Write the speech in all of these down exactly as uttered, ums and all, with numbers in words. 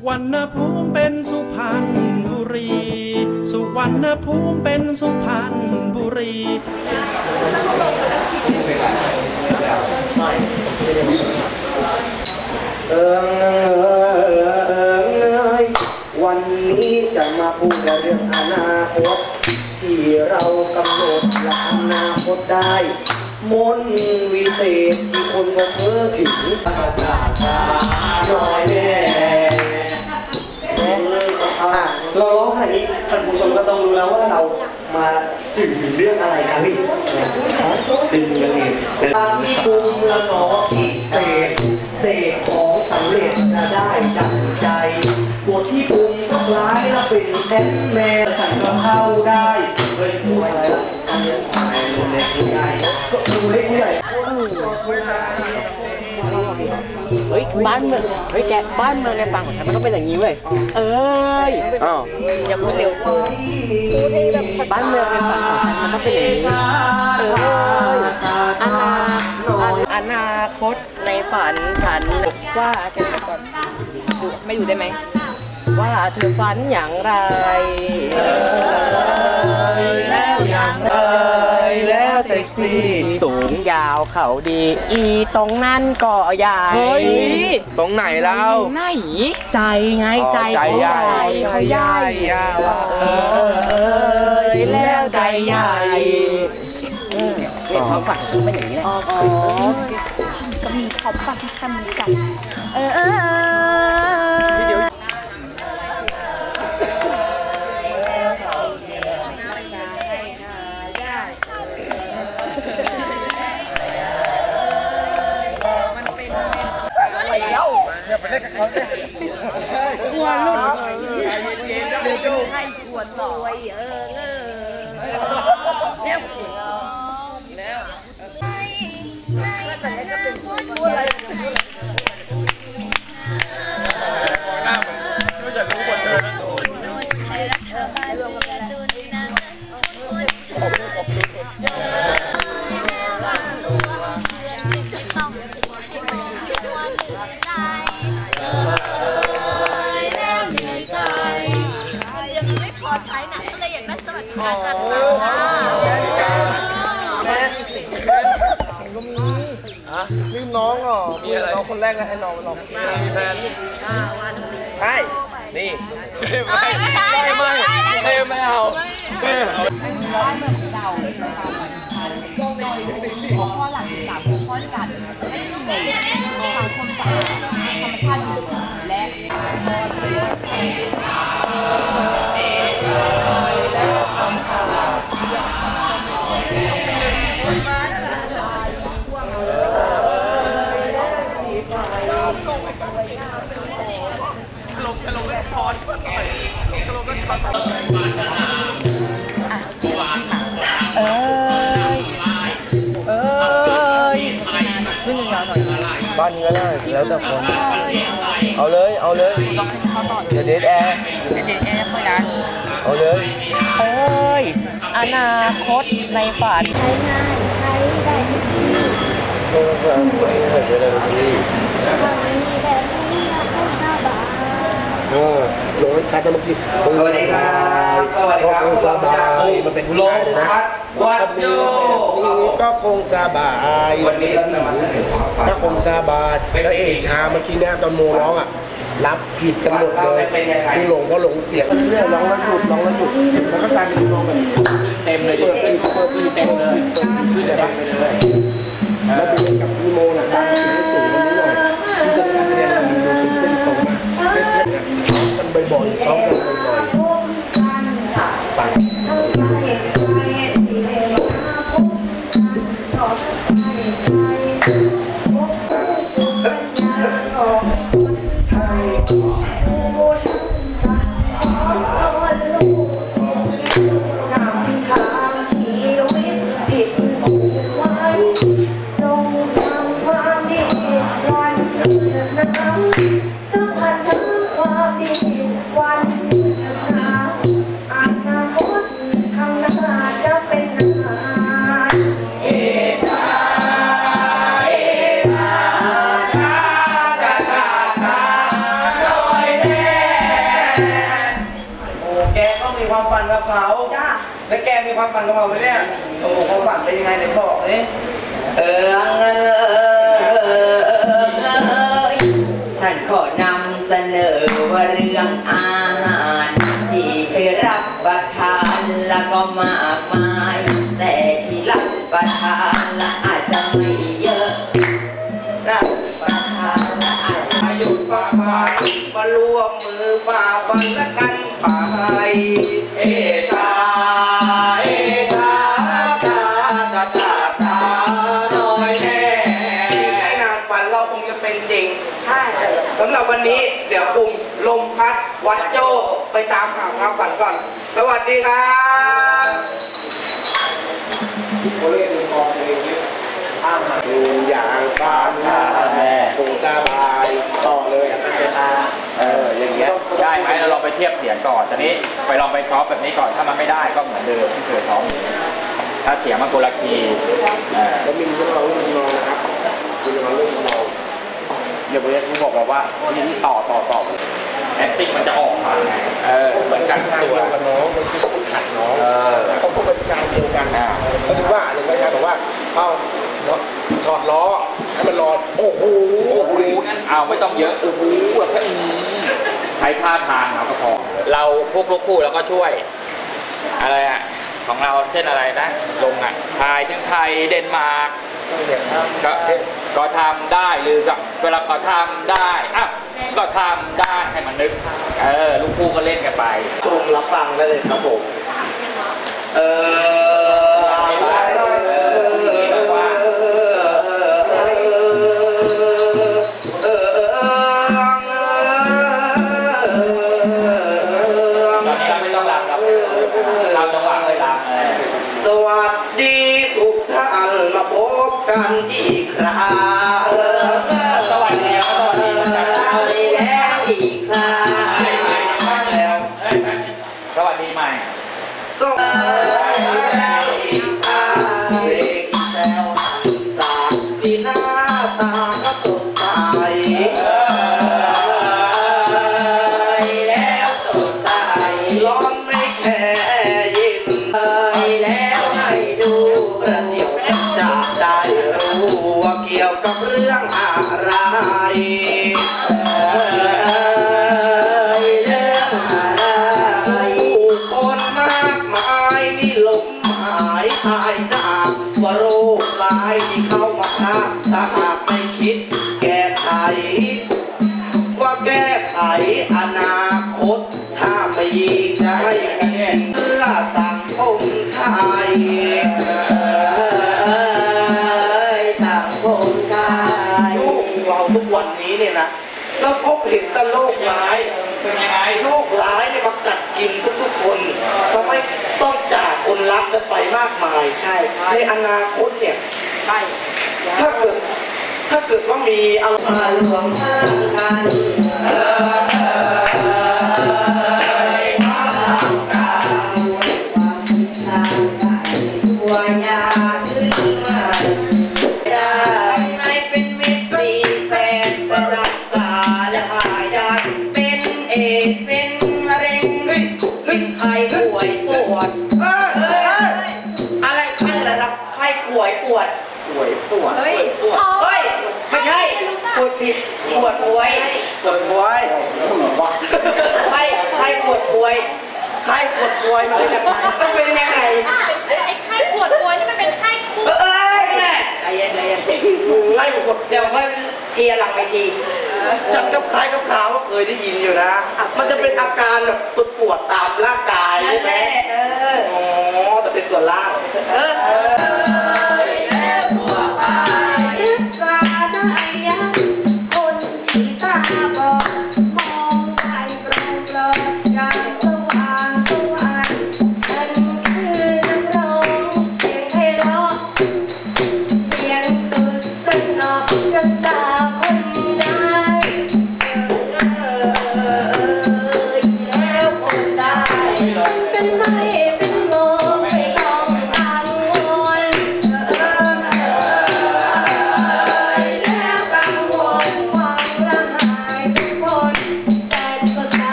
วรรณภูมิเป็นสุพรรณบุรีสุวรรณภูมิเป็นสุพรรณบุรีเออเออวันนี้จะมาพูดเรื่องอนาคตที่เรากำหนดและอนาคตได้มนวิเศษที่คนก็เพ้อถึงชาชาชาลอยแน่เราร้องขนาดนี้ท่านผู้ชมก็ต้องรู้แล้วว่าเรามาสื่อถึงเรื่องอะไรกันพี่ดึงกันเองมีภูมิละหนอที่เศษเศษของสำเร็จจะได้ดังใจบทที่ภูมิก็ร้ายแล้วเป็นแอนแมนฉันก็เข้าได้เฮ้ยดูอะไรล่ะอันนี้ตายคนเล็กผู้ใหญ่ก็ดูเล็กผู้ใหญ่เฮ้ยบ้านเมืองเฮ้ยแกบ้านเมืองในฝั่งของฉันมันต้องเป็นอย่างนี้เว้ยเอ้ยอ๋ออย่าพูดเร็วพูดให้แบบบ้านเมืองในฝั่งของฉันมันต้องเป็นอย่างนี้เอ้ยอนาอนาคตในฝันฉันว่าเธอก่อนไม่อยู่ได้ไหมว่าเธอฝันอย่างไรแล้วอย่างไรแล้วเซ็กซี่สูงยาวเขาดีอีตรงนั้นก็ใหญ่ตรงไหนแล้วไหนใจไงใจเขาใหญ่เขาใหญ่เออแล้วใจใหญ่เขาฝันคือเป็นอย่างนี้แหละอ๋อฉันก็มีเขาฝันที่ฉันเหมือนกันเออเออไปเล่นกับเขาเนี่ยกลัวลุ่นเดี๋ยวดูให้กลัวต่อยเออเออแล้วแล้วแต่ก็เป็นพูดอะไรหน้าเหมือนไม่อยากรู้บทเธอนะใช้หนักก็เลยอยากได้สวัสดิการจัดสรรนะลืมน้องเหรอมีอะไรน้องคนแรกเลยให้น้องน้องมีแฟนใช่นี่ไม่ไม่ไม่ไม่ไม่เอาไม่เอาหัวข้อหลักสามหัวข้อจัดให้หนึ่งสังคมศาสตร์ธรรมชาติและเอ้ยเอ้ยขึ้นยาวหน่อยบ้านนี้ก็ได้แล้วแต่คนเอาเลยเอาเลยเดี๋ยวเดทแอร์เดี๋ยวเดทแอร์ค่อยนะเอาเลยเอ้ยอนาคตในฝันใช้ง่ายใช้ได้ทุกที่โทรศัพท์ไม่ได้ใช้ได้ทุกที่ทำนี้แบบนี้นะให้สบายเออลงชัดเมื่อกี้สวัสดีครับสวัสดีครับคงสบายมันเป็นผู้ชายเลยนะวัดโยนี้ก็คงสบายวันนี้เป็นผู้หญิงถ้าคงสบายแล้วเอชาเมื่อกี้เนี่ยตอนโมร้องอ่ะรับผิดกันหมดเลยคือหลงก็หลงเสียงเรื่อยๆร้องแล้วหยุดร้องแล้วหยุดแล้วก็กลายเป็นร้องแบบเต็มเลยเปิดเป็นเปิดปีเต็มเลยเปิดปีเต็มเลยแล้วไปเล่นกับพี่โมน่ะดังเสียงสูงนิดหน่อยที่จะได้เรียนมันดูสิ่งเส้นตรงมากเล่นกันบ่อยๆซ้อมกันบ่อยๆปังเมีความฝันกับเขาจ้าแล้วแกมีความฝันกับเขาไหมเนี่ยโอ้โหความฝันเป็นยังไงไหนบอกนี่เออเออฉันขอนำเสนอว่าเรื่องอาหารที่เคยรับประทานแล้วก็มากมายแต่ที่รับประทานและอาจจะไม่เยอะรับประทานและอาจจะหยุดประทานมารวมมือฝ่าฟันและกันไปเอชาเอชาชาชาชาชาน้อยแน่ให้นานฝันเราคงจะเป็นจริงใช่สำหรับวันนี้เดี๋ยวกลุ่มลมพัดวัดโจไปตามหาความฝันก่อนสวัสดีครับโอเล่ดูคอเพลงนี้อ้ามหาดูอย่างบ้านชาแม่คงสบายต่อเลยเอออย่างเงี้ยได้ไหมเราลองไปเทียบเสียงก่อนตอนนี้ไปลองไปซ้อมแบบนี้ก่อนถ้ามันไม่ได้ก็เหมือนเดิมที่เคยซ้อมถ้าเสียงมันโกลาคีแล้วมีเรื่องเราเรื่องนอนนะครับมีเรื่องเราเรื่องนอนอย่าไปคุณบอกแบบว่าที่ต่อต่อต่อแอคติ้งมันจะออกมาเออเหมือนกันตัวกับน้องมันคือต้องขัดน้องเขาพูดเป็นการเดียวกันเขาถือว่าหนึ่งพยาบอกว่าเอาถอดล้อให้มันรอโอ้โหเอาไม่ต้องเยอะโอ้โหแค่นี้ใช้ท่าทางเราก็พอเราพวกลูกคู่แล้วก็ช่วยอะไรอ่ะของเราเช่นอะไรนะลงอ่ะไทยทั้งไทยเดนมาร์กก็ก็ทำได้หรือก็เวลาเขาทำได้อ่ะก็ทำได้ให้มันนึกเออลูกคู่ก็เล่นกันไปชมรับฟังได้เลยครับผมเอสวัสดีทุกท่านมาพบกันอีกครั้งสวัสดีครับสวัสดีแล้วอีกครั้งแล้วสวัสดีใหม่สวัสดีแล้วอีกครั้งเด็กแซวตาปีหน้าตาก็สดใสแล้วสดใสร้อนไม่แค่ยินแล้วให้ดูประเดี๋ยวจะได้รู้ว่าเกี่ยวกับเรื่องอะไรเรื่องอะไรผู้คนมากมายนี่หลงหายตายจากว่าโรคร้ายที่เข้ามาฆ่าถ้าหากไม่คิดแก้ไขว่าแก้ไขอนาคตถ้าไม่ยิงจะให้เพื่อสังคมไทยสังคมไทยลูกเราทุกวันนี้เนี่ยนะเราพบเห็นแต่โรคร้ายเป็นยังไงโรคร้ายเนี่ยมากัดกินทุกๆคนทำให้ต้องจากคนรักกันไปมากมายใช่ในอนาคตเนี่ยใช่ถ้าเกิดถ้าเกิดว่ามีอะไรรวมกันป่วยปวดป่วยปวดเฮ้ยเฮ้ยไม่ใช่ปวดผิดปวดป่วยปวดป่วยใครใครปวดป่วยใครปวดป่วยมันเป็นยังไงมันเป็นยังไงไอ้ไข้ปวดป่วยนี่มันเป็นไข้คู่เอ้ยใจเย็นใจเย็นไข้ปวดเดี๋ยวค่อยเทียหลังไปทีจัดกับคล้ายกับขาวก็เคยได้ยินอยู่นะมันจะเป็นอาการแบบปวดปวดตามร่างกายใช่ไหมอ๋อแต่เป็นส่วนล่างเออ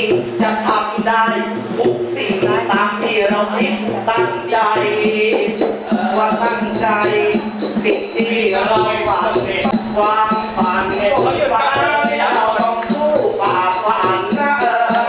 จะทำได้ทุกสิ่งตามที่เราคิดตั้งใจว่าตั้งใจสิ่งที่เราฝันความฝันของฝันเราต้องสู้ฝ่าฝันนะเออ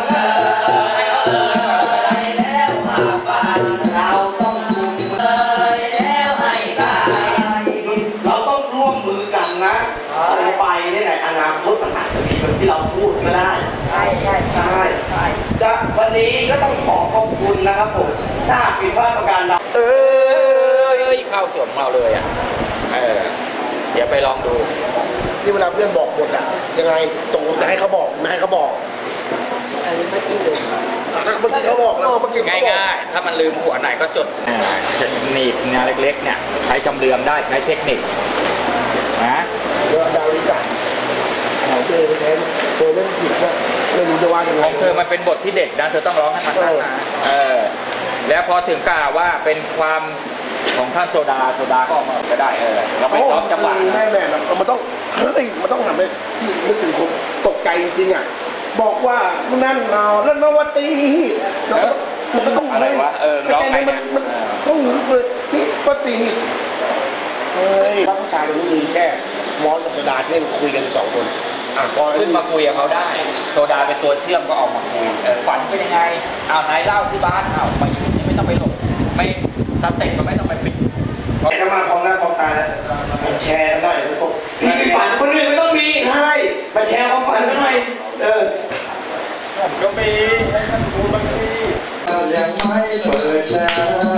แล้วฝ่าฝันเราต้องมุ่งเลยแล้วให้ได้เราต้องร่วมมือกันนะไปในอนาคตมันอาจจะมีแบบที่เราพูดก็ได้ใช่ใช่ใช่ใช่จะวันนี้ก็ต้องขอขอบคุณนะครับผมถ้าผิดพลาดประการใดเออเข้าสวนของเราเลยอ่ะเออเดี๋ยวไปลองดูนี่เวลาเพื่อนบอกบทอะยังไงตรงจะให้เขาบอกไม่ให้เขาบอกอันนี้ไม่กินเลยถ้าเมื่อกี้เขาบอกแล้วเมื่อกี้ง่ายๆถ้ามันลืมหัวไหนก็จดจะหนีบงานเล็กๆเนี่ยใช้จำเรืองได้ใช้เทคนิคนะเรื่องดาววิจัยของเธอไปแทนเธอเล่นผิดก็ไม่รู้จะว่ายังไงของเธอมันเป็นบทที่เด็กนะเธอต้องร้องให้มันได้นะเออแล้วพอถึงกล่าวว่าเป็นความของท่านโซดาโซดาก็ออกมาก็ได้เออเราไปซ้อมจังหวะแม่แม่มันต้องเฮ้ยมันต้องทำให้นึกถึงคนตกใจจริงๆอ่ะบอกว่านั่นเราแล้วนวัตีมันต้องอะไรวะเออร้องไงเนี่ยต้องเปิดนี่ปฏิเฮ้ยผู้ชายคนนี้มีแค่มอสกับโซดาที่เล่นคุยกันสองคนอ่ะพอขึ้นมาคุยกับเขาได้โซดาเป็นตัวเชื่อมก็ออกมาคุยเออฝันเป็นยังไงเอาไหนเล่าที่บ้านเอาไปไม่ต้องไปหลบไม่สเต็ปมันไม่ต้องไปปิดจะมาพร้อมหน้าพร้อมตาแล้วมันแชร์ได้ทุกคนที่ฝันคนอื่นก็ต้องมีใช่มาแชร์ความฝันกันหน่อยเออฉันก็มีให้ฉันดูบางทียังไม่เปิดใจ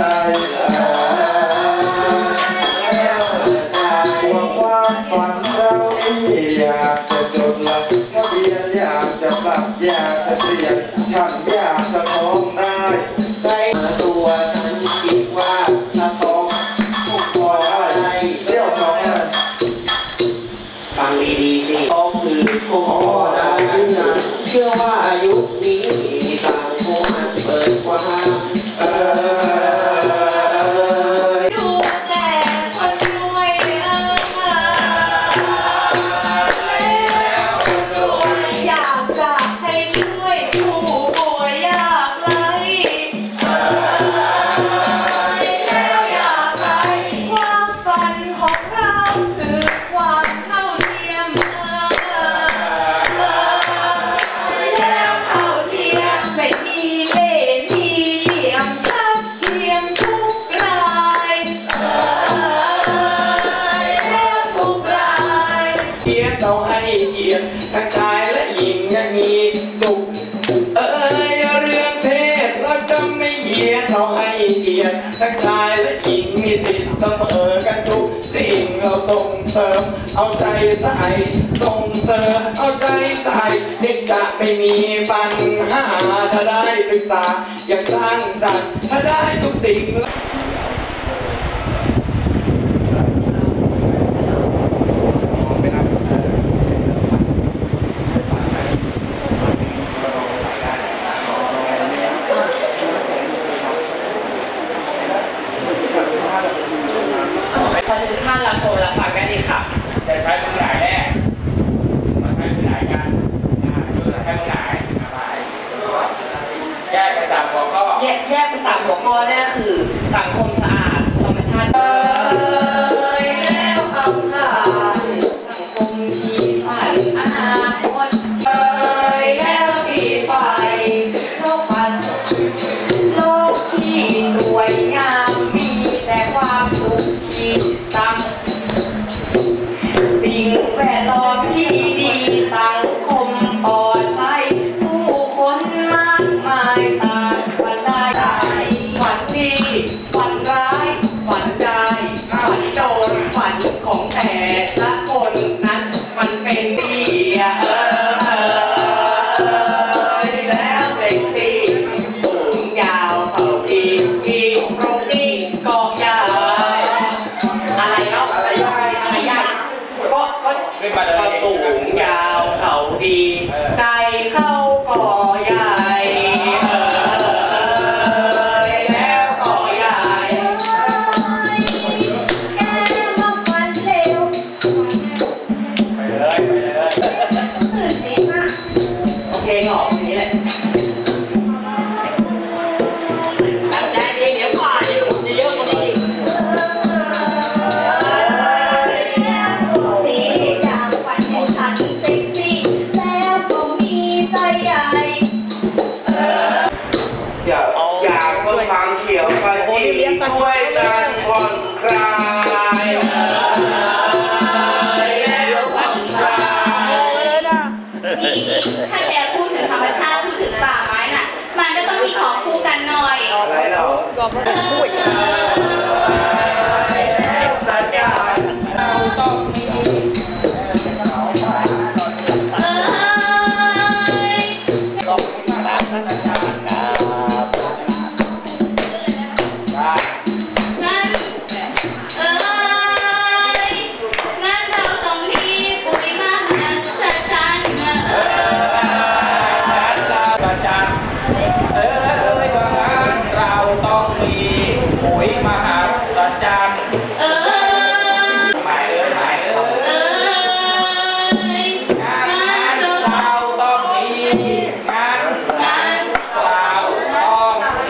ความฝันเราอยากจะจดหลักทะเบียนอยากจะปรับอยากจะเปลี่ยนฉันอยากจะท้องได้ได้ตัวฉันคิดว่าถ้าท้องทุกคนอะไรเรียกท้องฟังดีๆสิท้องคือคงพอได้เชื่อว่าอายุนี้ต่างคงเปิดกว้างเอทั้งชายและหญิงยังมีสุขเอ้ยเรื่องเพศเราจะไม่เหยียดเราให้เกียรติทั้งชายและหญิงมีสิทธิ์เสมอกันทุกสิ่งเราส่งเสริมเอาใจใส่ส่งเสริมเอาใจใส่เด็กจะไม่มีปัญหาถ้าได้ศึกษาอย่างสร้างสรรค์ถ้าได้ทุกสิ่งท่านรับชมรับฟังกันดีค่ะจะใช้มือไหนแน่มาใช้มือไหนกันใช้มือไหนแยกไปสามหัวข้อแยกแยกไปสามหัวข้อนี่คือสังคมสะอาดธรรมชาติเอ้ยแล้วคำถามสังคมที่ผ่านอนาคตเอ้ยแล้วที่ไฟโลกพันโลกที่สวยงามมีแต่ความสุขที่ซ้ำสิ่งแวดล้อมที่ดีสังคมปลอดภัยผู้คนมากมายต่างฝันได้ฝันดีฝันร้ายฝันได้ฝันโดนฝันของแต่ละคนนั้นมันเป็นดีเออแล้วเซ็กซี่สูงยาวเท่าอีกอีกโปรตีนกองยาอะไรเนาะอะไรยากอะไรยากก็ก็ก็สูงยาวเขาดีใจเข้าก่อใหญ่แล้วก่อใหญ่แกมาฟันเร็วไปเลยไปเลยตื่นเต้นมากโอเคหงอกอย่างนี้แหละใหญ่อยากอยากต้นทางเขียวกะจีช่วยกันผ่อนคลายถ้าแกพูดถึงธรรมชาติพูดถึงป่าไม้น่ะมันก็ต้องมีของคู่กันหน่อยอะไรเราสัญญาเราต้องมีขอบคุณครับท่านอาจารย์ครับงั้นเอ้ยงั้นเราต้องมีปุ๋ยมหัศจรรย์เอ้ยอาจารย์เอ้ยว่างั้นเราต้องมีปุ๋ยมหัศจรรย์เอ้ยหมายเอ้ยหมายเอ้ยเอ้ยงั้นเราต้องมีงั้นเราต้องมี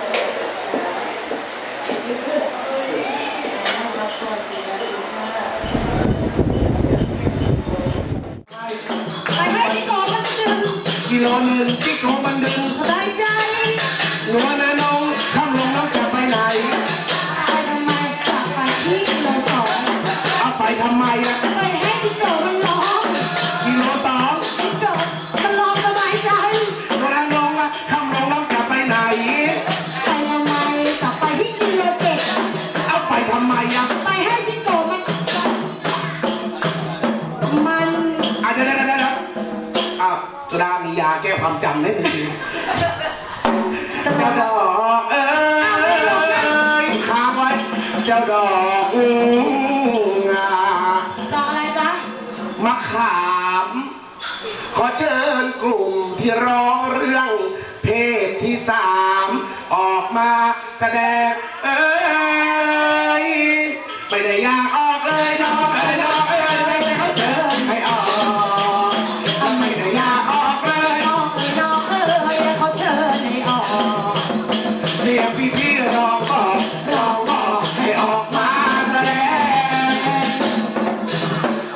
ไปให้ที่โกมันดึงกิโลหนึ่งที่โกมันดึงได้ใจหนูนะน้องข้ามลงน้องจะไปไหนไปทำไมกลับไปที่กิโลสองเอาไปทำไมอะไปให้ที่โกมันร้องกิโลสองที่โกมันร้องสบายใจหนูนะน้องอะข้ามลงน้องจะไปไหนไปทำไมกลับไปที่กิโลเจ็ดเอาไปทำไมอะไปให้ที่โกมันมันอ่ะเดี๋ยวเดี๋ยวเดี๋ยวอ้าวสุดามียาแก้ความจำนิดนึงเจ้าดอกเอ้ยค้างไว้เจ้าดอกงาต่ออะไรจ๊ะมะขามขอเชิญกลุ่มที่ร้องเรื่องเพศที่สามออกมาแสดงเอ้ยไม่ได้อยากออกเลยน้องเอ้ยน้องเอ้ยเขาเชิญให้ออกไม่ได้อยากออกเลยน้องน้องเอ้ยเขาเชิญให้ออกเรียกพี่พี่ร้องบอกร้องบอกให้ออกมาแสดง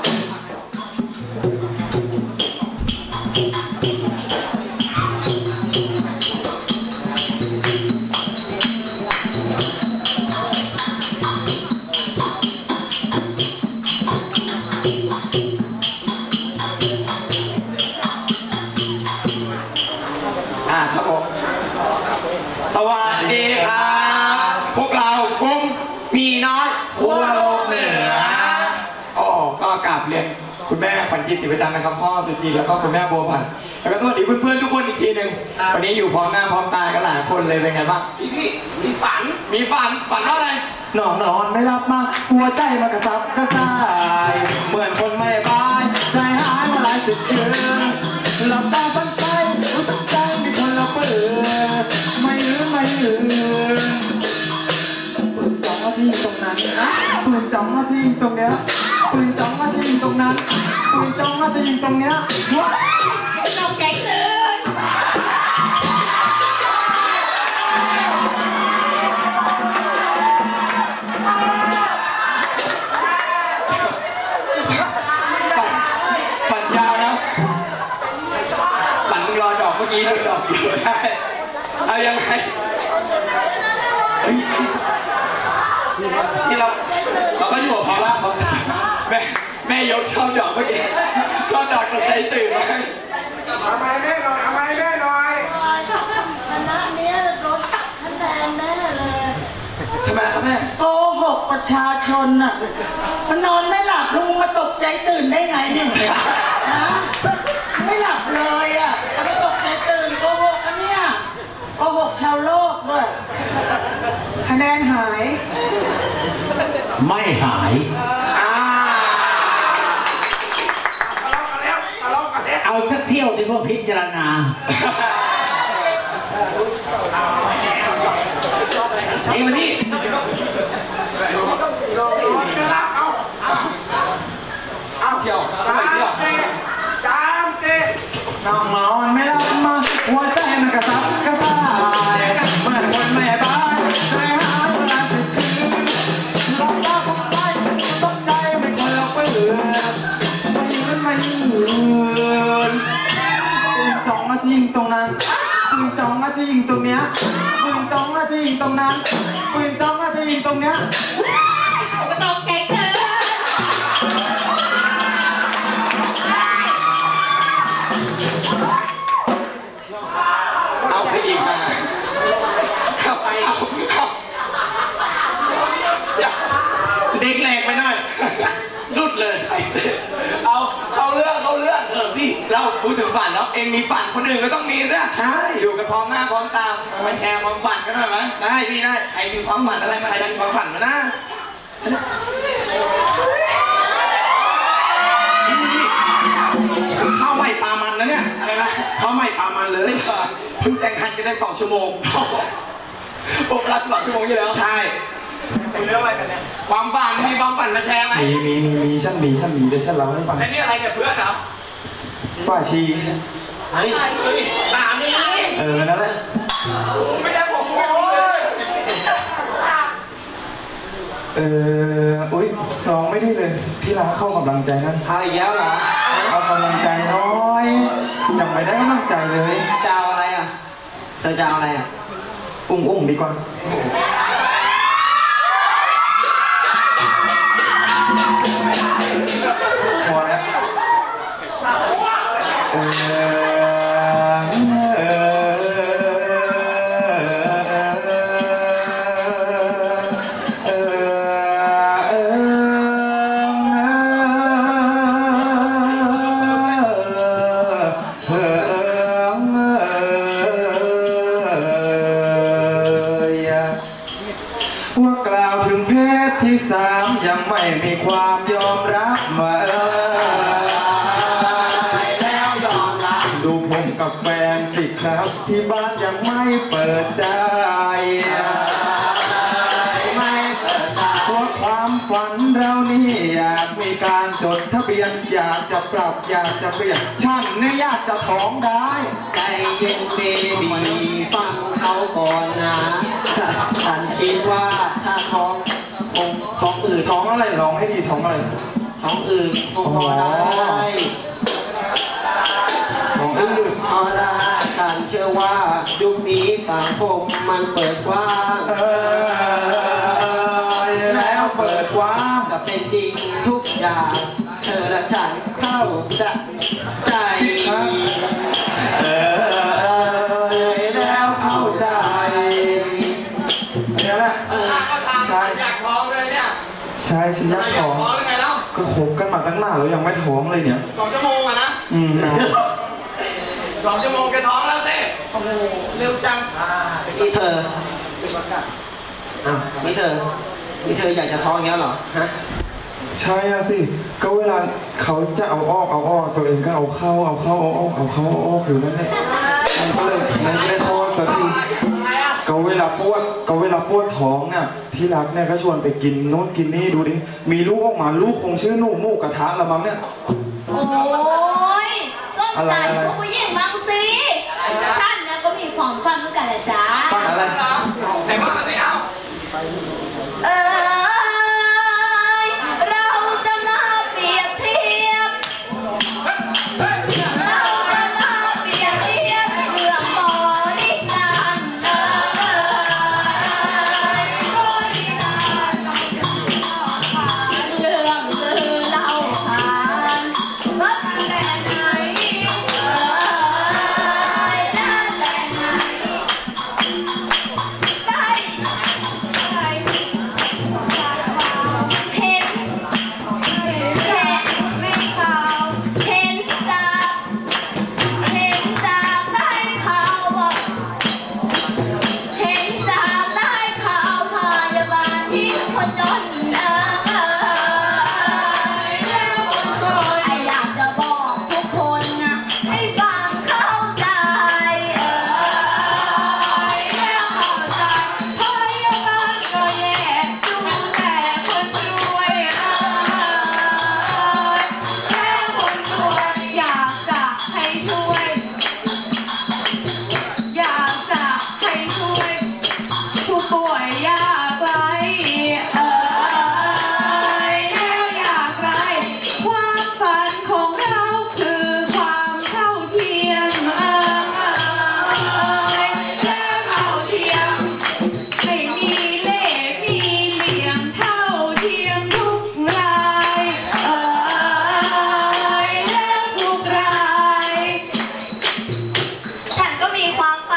อ่าครับผมสวัสดีครับพวกเรากลุ่มมีน้อยหัวโลกเหนืออ๋อก็กราบเรียนคุณแม่ขวัญจิตติวจันทร์นะครับพ่อสุจีแล้วก็คุณแม่บัวพันธ์แล้วก็สวัสดีเพื่อนๆทุกคนอีกทีหนึ่งวันนี้อยู่พร้อมหน้าพร้อมตากันหลายคนเลยเป็นไงบ้างพี่มีฝันมีฝันฝันว่าอะไรนอนนอนไม่รับมาหัวใจมันกระซับกระส่ายเหมือนคนไม่บายใจหายเมื่อไรสุดเชื่อหลับตาฝันไปรู้สึกใจมีคนละเปิดไม่ลืมไม่ลืมปืนจ้องมาที่ตรงนั้นปืนจ้องมาที่ตรงเนี้ยปืนจ้องมาที่ตรงนั้นปืนจ้องมาที่ตรงเนี้ยว้าตกใจตื่นฝันยาวนะฝันรอดอกเมื่อกี้ดูดอกอยู่ได้เอายังไงที่เราเราก็อยู่กับพอละแม่แม่ยกชอบดอกเมื่อกี้ชอบดอกตกใจตื่นมากเอาไม้แม่หน่อยเอาไม้แม่หน่อยคณะนี้รถคะแนนแน่เลยทำไมครับแม่โกหกประชาชนน่ะมันนอนไม่หลับลุงมาตกใจตื่นได้ไงเนี่ยนะไม่หลับเลยอ่ะแล้วตกใจตื่นโกหกกันเนี่ยโกหกชาวโลกด้วยคะแนนหายไม่หายอ่าเอาสักเที่ยวที่พวกพิจารณาเองมานี่เอาเที่ยวสามสี่สามสี่น้องนอนไม่หลับมาหัวใจมันกระซับกระส่ายเหมือนคนไม่บ้านใจหายเวลาสึกคืนหลับตาฝันไปตกใจไม่คนละเปื่อนไม่ยืนไม่ยืนปืนสองนาทียิงตรงนั้นปืนจ้องอาจจะยิงตรงเนี้ยปืนจ้องอาจจะยิงตรงนั้นปืนจ้องอาจจะยิงตรงเนี้ยก็ต้องแก้เกินเอาไปอีกมาเข้าไปเอาเด็กแหลกไปหน่อยรุดเลยเอาเขาเรื่องเขาเรื่องเออพี่เราพูดถึงฝันแล้วเองมีฝันคนอื่นก็ต้องมีด้วยใช่อยู่กันพร้อมหน้าพร้อมตามาแชร์ความฝันกันหน่อยไหมได้พี่ได้ใครมีความฝันอะไรมาใครมีความฝันมาหน้าข้าวใหม่ปลามันนะเนี่ยอะไรนะข้าวใหม่ปลามันเลยเพิ่งแต่งคันกันได้สองชั่วโมงผมรับสองชั่วโมงอยู่แล้วใช่เป็นเรื่องอะไรกันเนี่ยความฝันมีความฝันมาแชร์ไหมมีมีมีมีฉันมีฉันมีเดี๋ยวฉันเล่าให้ฟังไอ้นี่อะไรเนี่ยเพื่อนครับป้าชีไอ้สามีเออนั่นแหละไม่ได้ผมไม่รู้เลยเอออุ้ยน้องไม่ได้เลยพี่รักเข้ากำลังใจนั่นใช่แล้วเหรอเอากำลังใจน้อยยังไม่ได้กำลังใจเลยจะเอาอะไรอ่ะเธอจะเอาอะไรอ่ะอุ้งอุ้งดีกว่าพอแล้วเออเอว่ากล่าวถึงเพศที่สามยังไม่มีความยอมรับมาแล้วยอมรับดูผมกับแฟนสิครับที่บ้านยังไม่เปิดใจไม่เปิดใจเพราะความฝันเรานี่อยากมีการจดทะเบียนอยากจะปรับอยากจะเปลี่ยนฉันนี่อยากจะท้องได้ใจเย็นเบบีฟังเขาก่อนนะฉันคิดว่าถ้าท้องคงท้องอืดท้องอะไรร้องให้ดีท้องอะไรท้องอืดคงพอได้ท้องอืดพอได้ฉันเชื่อว่ายุคนี้สังคมมันเปิดกว้างแล้วเปิดกว้างจะเป็นจริงทุกอย่างเธอและฉันเข้าใจเออแล้วเข้าใจเนี่ยแหละใช่อยากท้องเลยเนี่ยใช่ฉันอยากท้องยังไงแล้วก็คบกันมาตั้งนานแล้วยังไม่ท้องเลยเนี่ยสองชั่วโมงอะนะอืมสองชั่วโมงแกท้องแล้วเต้เร็วจังนี่เธออ้าวนี่เธอนี่เธออยากจะท้องอย่างนี้เหรอฮะใช่อะสิก็เวลาเขาจะเอาออกเอาออกตัวเองก็เอาเข้าเอาเข้าเอาออกเอาเข้าเอาออกอยู่นั่นแหละมันก็เลยมันไม่ท้องสักทีก็เวลาปวดก็เวลาปวดท้องเนี่ยพี่รักเนี่ยก็ชวนไปกินโน้นกินนี่ดูดิมีลูกออกมาลูกคงชื่อหนูหมูกระทะละมั้งเนี่ยโอ้ยสนใจพวกผู้หญิงบ้างสิฉันเนี่ยก็มีความฝันเหมือนกันแหละจ้าฝันอะไรแต่ว่ามันไม่เอาเออเราจะมาเปรียบเทียบเราจะมาเปรียบเทียบเรื่องหมอนิทานเออเรื่องคือเล่าผ่านรักแค่ไหนเออ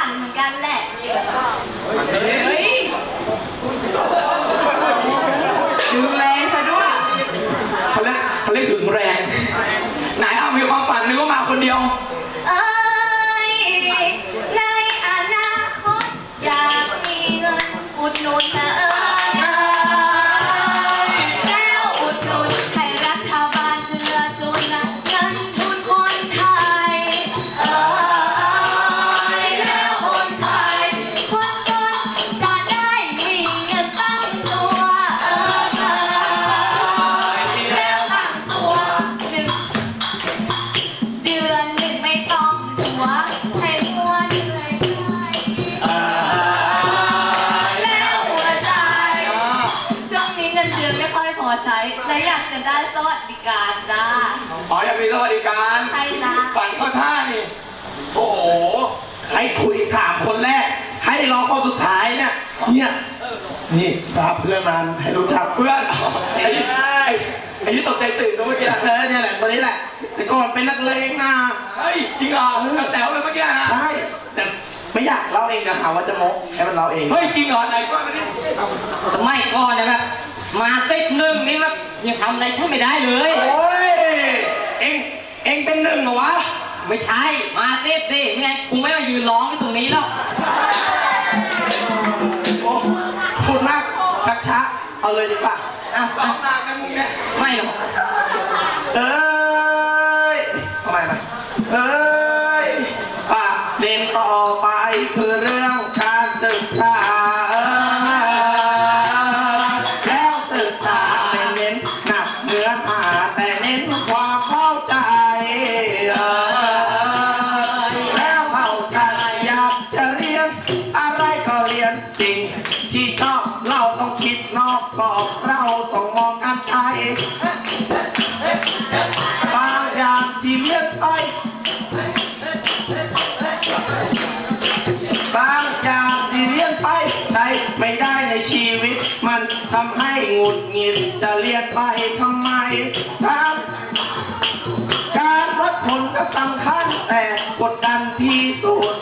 ฝันเหมือนกันแหละเฮ้ยดึงแรงซะด้วยเขาเรียกเขาเรียกดึงแรงไหนเอามีความฝันนึกว่ามาคนเดียวเอ้ยในอนาคตอยากมีเงินอุดหนุนนะเอ้ยแล้วอุดหนุนให้รัฐบาลเพื่อจุนเงินทุนคนไทยเอ้ยแล้วคนไทยคนจนจะได้มีเงินตั้งตัวเอ้ยแล้วตั้งตัวหนึ่งเดือนหนึ่งไม่ต้องหัวให้หัวเหนื่อยแล้วหัวใจช่วงนี้เงินเดือนไม่ค่อยพอใช้และอยากจะได้สวัสดิการจ้าอ๋ออยากมีสวัสดิการใช่จ้าฝันเข้าท่านี่โอ้โหให้คุยถามคนแรกให้รอคนสุดท้ายเนี่ยเนี่ยนี่พาเพื่อนมาให้รู้จักเพื่อนไอ้ไอ้ที่ตกใจตื่นตัวเมื่อกี้เออเนี่ยแหละตัวนี้แหละแต่ก่อนเป็นนักเลงอ่ะเฮ้ยจริงเหรอกับแต๋วเลยเมื่อกี้นะใช่แต่ไม่อยากเล่าเองนะหาว่าจะโม้ให้มันเล่าเองเฮ้ยจริงเหรอไหนก็ไม่ได้สมัยก่อนเนี่ยแบบมาเซตหนึ่งนี่แบบยังทำอะไรท่านไม่ได้เลยโอ้ยเองเองเป็นหนึ่งเหรอวะไม่ใช่มาเซตดิไม่ไงกูไม่มายืนร้องที่ตรงนี้แล้วพูดมากชักช้าเอาเลยดีกว่าอ้าวสองนางกันมึงเนี่ยไม่หรอกเอ้ยทำไมมาเอ้ยอ่ะเรียนต่อไปคือเรื่องการศึกษาแล้วศึกษาไม่เน้นหนักเนื้อหาแต่เน้นความเข้าใจแล้วเข้าใจอยากจะเรียนอะไรก็เรียนสิ่งที่ชอบเราต้องคิดนอกกรอบเราต้องมองกันไกลบางอย่างที่เรียนไปบางอย่างที่เรียนไปใช้ไม่ได้ในชีวิตมันทำให้หงุดหงิดจะเรียนไปทำไมการการวัดผลก็สำคัญแต่กดดันที่สุด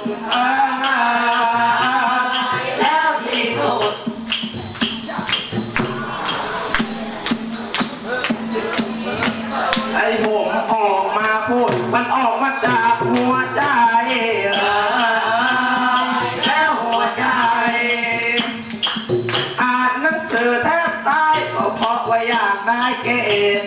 แล้วที่สุดไอ้ผมออกมาพูดมันออกมาจากหัวใจแล้วหัวใจอ่านหนังสือแทบตายก็เพราะว่าอยากได้เกรด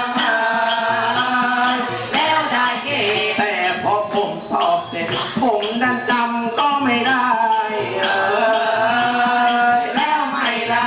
แล้วได้เกรดแต่พอผมสอบเสร็จผมดันจำก็ไม่ได้แล้วไม่ได้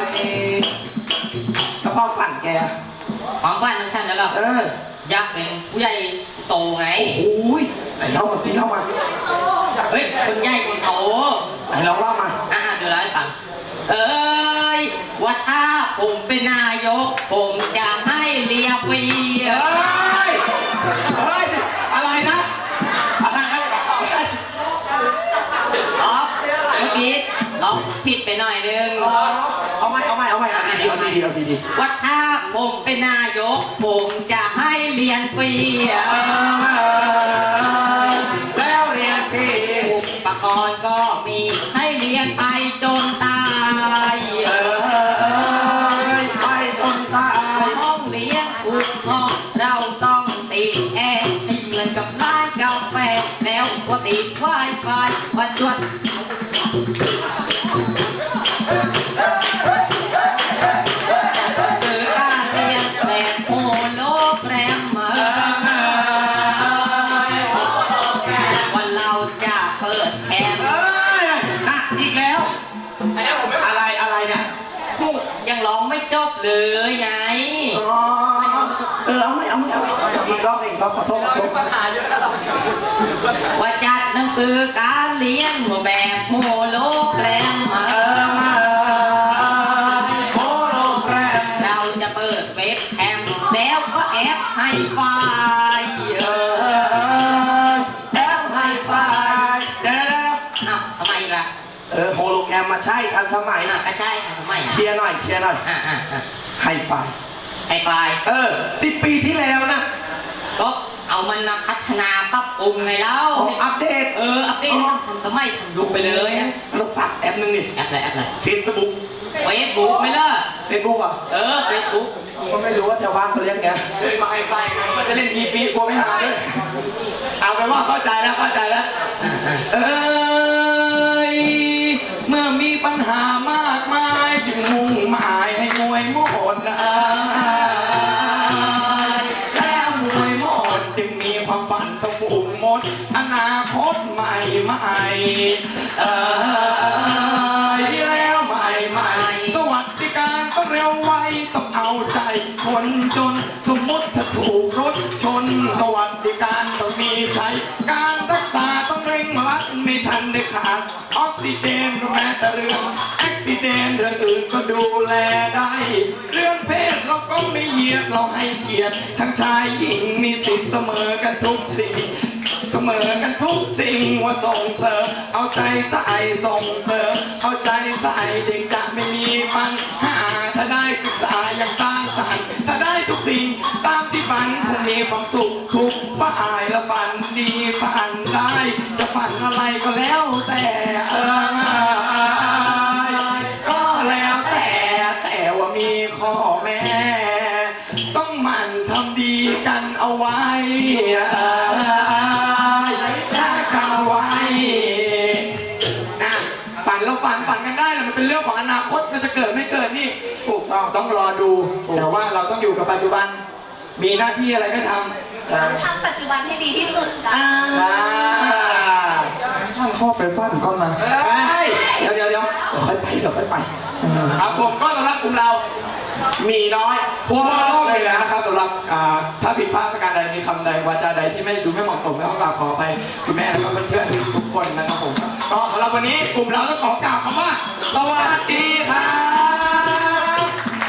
ก็เพราะฝันแกความฝันของฉันแล้วก็อยากเป็นผู้ใหญ่โตไงโอ้ยไหนเล่ามาสิเล่ามาเฮ้ยคนใหญ่คนโตไหนลองเล่ามาอ่าเดี๋ยวเล่าให้ฟังเอ้ยว่าถ้าผมเป็นนายกผมจะให้เลียฟรีเฮ้ยเฮ้ยอะไรนะอะไรอ๋อเมื่อกี้ลองผิดไปหน่อยนึงเอาไหมเอาไหมเอาไหมเอาดีเอาดีเอาดีว่าถ้าผมเป็นนายกผมจะให้เรียนฟรีแล้วเรียนฟรีอุปกรณ์ก็มีให้เรียนไปจนตายไปจนตายห้องเรียนอุปกรณ์เราต้องติดแอร์ให้เงินกับร้านกาแฟแล้วก็ติดไวไฟวันชวนยังร้องไม่จบเลยไงเออเอาไม่เอาไม่เอาอีกรอบอีกรอบขอโทษขอโทษปัญหาเยอะแล้วว่าจัดหนังสือการเรียนแบบโฮโลแกรมโฮโลแกรมเราจะเปิดเว็บแคมแล้วก็แอปให้ไฟล์แอปให้ไฟล์เดี๋ยวอ้าวทำไมล่ะเออโฮโลแกรมมาใช่ทันสมัยน่ะก็ใช่ทันสมัยเคลียร์หน่อยเคลียร์หน่อยอ่าอ่าอ่าไฮไฟไฮไฟเออสิบปีที่แล้วนะก็เอามันมาพัฒนาปรับปรุงไงเล่าอัปเดตเอออัปเดตทันสมัยทันยุคไปเลยอ่ะเราฝากแอปนึงนี่แอปอะไรแอปอะไรเฟซบุ๊กเฟซบุ๊กไหมล่ะเฟซบุ๊กอ่ะเออเฟซบุ๊กผมก็ไม่รู้ว่าชาวบ้านเขาเรียกไงเคยมาไอ้ไฟมันจะเล่นทีฟีกลัวไม่หาด้วยเอาไปว่าเข้าใจแล้วเข้าใจแล้วเอ้ยเมื่อมีปัญหามากมายจึงมุ่งหมายให้มวยหมดนะแล้วมวยหมดจึงมีความฝันต้องมุ่งหมดอนาคตใหม่ใหม่เอ้ยแล้วใหม่ใหม่สวัสดิการต้องเร็วไวต้องเอาใจคนจนสมมติถ้าถูกรถชนสวัสดิการต้องมีใช้การรักษาต้องเร่งรัดไม่ทันได้ขาดออกซิเจนก็แม้แต่เรื่องแอคซิเดนต์เรื่องอื่นก็ดูแลได้เรื่องเพศเราก็ไม่เหยียดเราให้เกียรติทั้งชายหญิงมีสิทธิ์เสมอกันทุกสิ่งเสมอกันทุกสิ่งว่าส่งเสริมเอาใจใส่ส่งเสริมเอาใจใส่เด็กจะไม่มีมันหาถ้าได้ศึกษาอย่างสร้างสรรค์ถ้าได้ทุกสิ่งตามที่ฝันคงมีความสุขทุกฝ่ายและฝันดีฝันได้จะฝันอะไรก็แล้วแต่เออก็แล้วแต่แต่ว่ามีข้อแม้ต้องหมั่นทำดีกันเอาไว้ถ้ากันเอาไว้นะฝันเราฝันฝันกันได้แต่มันเป็นเรื่องของอนาคตมันจะเกิดไม่เกิดนี่ถูกต้องต้องรอดูแต่ว่าเราต้องอยู่กับปัจจุบันมีหน้าที่อะไรก็ทำต้องทำปัจจุบันให้ดีที่สุดจ้ะช่างข้อไปฟาดก้อนมาเดี๋ยวเดี๋ยวเดี๋ยวค่อยไปเดี๋ยวค่อยไปครับผมก็สำหรับกลุ่มเรามีน้อยพวกเราเลยนะครับสำหรับถ้าผิดพลาดประการใดมีคำใดวาจาใดที่ไม่ดูไม่เหมาะสมก็ต้องกราบขอไปคุณแม่แล้วก็เพื่อนๆทุกคนนะครับผมก็สำหรับวันนี้กลุ่มเราต้องขอกล่าวคำว่าสวัสดีครับ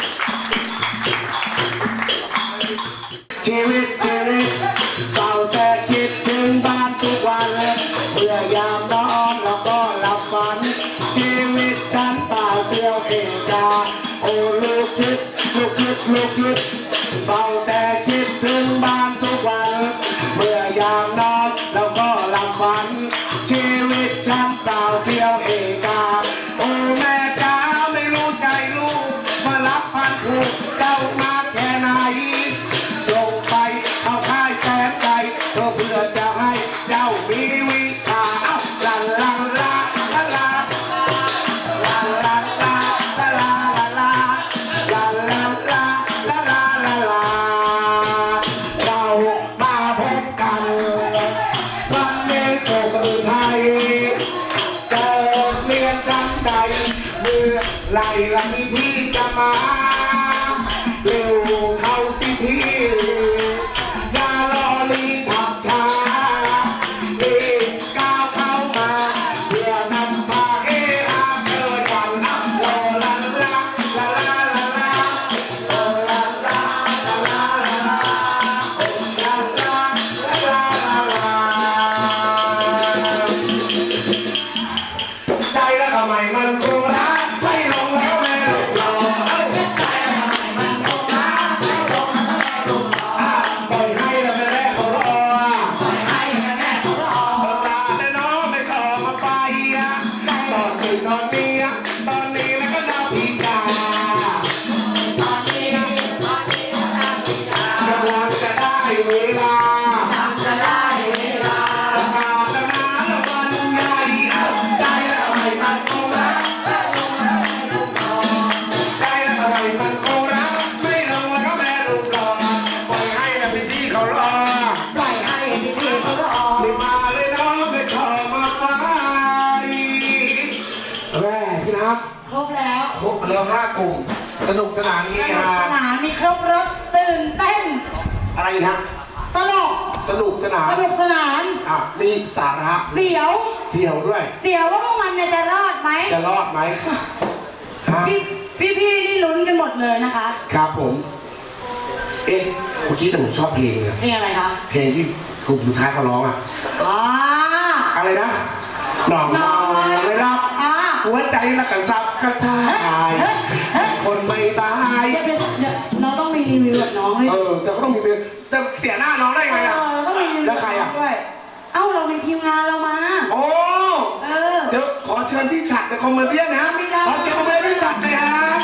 ชีวิตชีวิตเฝ้าแต่คิดถึงบ้านทุกวันเพื่อยามนอนแล้วก็หลับฝันชีวิตฉันเปล่าเปลี่ยวเองกาโอ้ลูกคิดลูกคิดลูกคิดเฝ้าแต่คิดถึงบ้านทุกวันเมื่อยามนอนแล้วก็หลับฝันชีวิตฉันเปล่าเปลี่ยวเองกาโอ้แม่จ๋าไม่รู้ใจลูกมารับพันผูกเจ้ามาแค่ไหนส่งไปเอาค่ายแสนใจเพื่อเพื่อจะให้เจ้ามีวิชาลาลาลาลาลาลาลาลาลาลาลาลาลาลาลาลาลาลาลาเรามาพบกันวันนี้ก็เมืองไทยเจอเรียนจังใจเมื่อไหร่ละพี่จะมาเร็วเข้าที่พี่อย่ารอลีขับช้ารีบก้าวเข้ามาเพื่อนำพาเออาเกิดวันอับโลลาลาลาลาลาลาโลลาลาลาลาลาลาโอลาลาลาลาลาใจแล้วทำไมมันโกรธไม่ลงแล้วแม่หลอกใจแล้วทำไมมันโกรธไม่ลงแล้วแม่หลอกปล่อยให้แล้วแม่ขอรอปล่อยให้แล้วแม่ขอรอตาและน้องไม่ขอมาไปตอนนี้ตอนนี้ตอนนี้แล้วก็ดาวอีกาตอนนี้ตอนนี้ดาวอีกากำลังจะได้เวลากำลังจะได้เวลาตาและน้าและวันใหญ่ใจแล้วทำไมมันโกรธใจแล้วทำไมมันโกรธไม่ลงแล้วก็แม่ลูกรอปล่อยให้แล้วพี่ที่เขารอปล่อยให้พี่ที่เขารอไม่มาเลยน้องไม่ขอมาไปแม่พี่นับครบแล้วครบแล้วห้ากลุ่มสนุกสนานนี่สนุฮะกสนานมีครบรถตื่นเต้นอะไรฮะตลกสนุกสนานสนุกสนานอ่ะมีสาระเสียวเสี่ยวด้วยเสียวว่าพวกมันเนี่ยจะรอดไหมจะรอดไหมฮะพี่พี่พี่นี่ลุ้นกันหมดเลยนะคะครับผม เอ๊ะเมื่อกี้แต่ผมชอบเพลงอะเพลงอะไรคะเพลงที่กลุ่มสุดท้ายเขาร้องอ่ะอ่าอะไรนะหนองนองไม่รับอ่าหัวใจละกันซับกระชายคนไม่ตายเดี๋ยวเดี๋ยวเดี๋ยวเราต้องมีรีวิวแบบน้องให้เออแต่ก็ต้องมีเพลงแต่เสียหน้าน้องได้ไงอ่ะเออต้องมีแล้วใครอ่ะเอ้าเรามีทีมงานเรามาโอ้เออเดี๋ยวขอเชิญพี่ฉัดในคอมเมดี้นะขอเชิญมาพี่ฉัดเลยครับ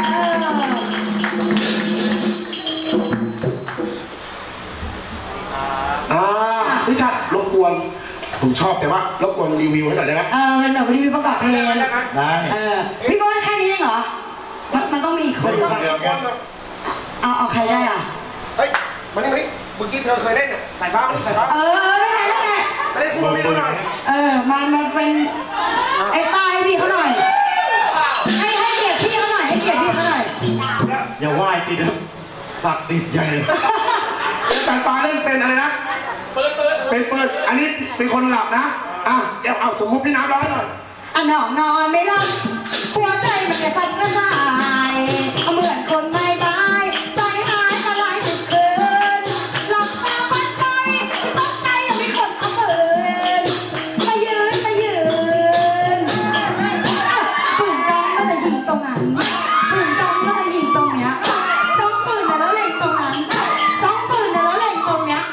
อ่าพี่ฉัดรบกวนผมชอบแต่ว่ารบกวนรีวิวให้หน่อยได้ไหมเออเป็นแบบรีวิวประกอบเพลงได้เออพี่บอลแค่นี้เหรอมันต้องมีคนเอาเอาใครได้อ่ะเฮ้ยมานี่มานี่เมื่อกี้เธอเคยเล่นเนี่ยสายฟ้ามานี่สายฟ้าเออได้ไงได้ไงมาเล่นคู่นี้หน่อยเออมันมันเป็นไอ้ตายพี่เขาหน่อยให้ให้เกียรติพี่เขาหน่อยให้เกียรติพี่เขาหน่อยอย่าไหว้ติดนะฝากติดใหญ่สายฟ้าเล่นเป็นอะไรนะเปิดเปิดเป็นเปิดอันนี้เป็นคนหลับนะอ่ะเดี๋ยวเอาสมมุติพี่น้ำร้อยหน่อยอ่ะนอนนอนไม่หลับหัวใจมันจะสั่นกระส่ายเหมือนคนไม่ตายใจหายละลายทุกคืนหลับตาฝันไปต้องใจยังมีคนเอาปืนมายืนมายืนปืนจ้องแล้วจะยิงตรงนั้นปืนจ้องแล้วจะยิงตรงเนี้ยจ้องปืนแล้วเล็งตรงนั้นจ้องปืนแล้วเล็งตรงเนี้ย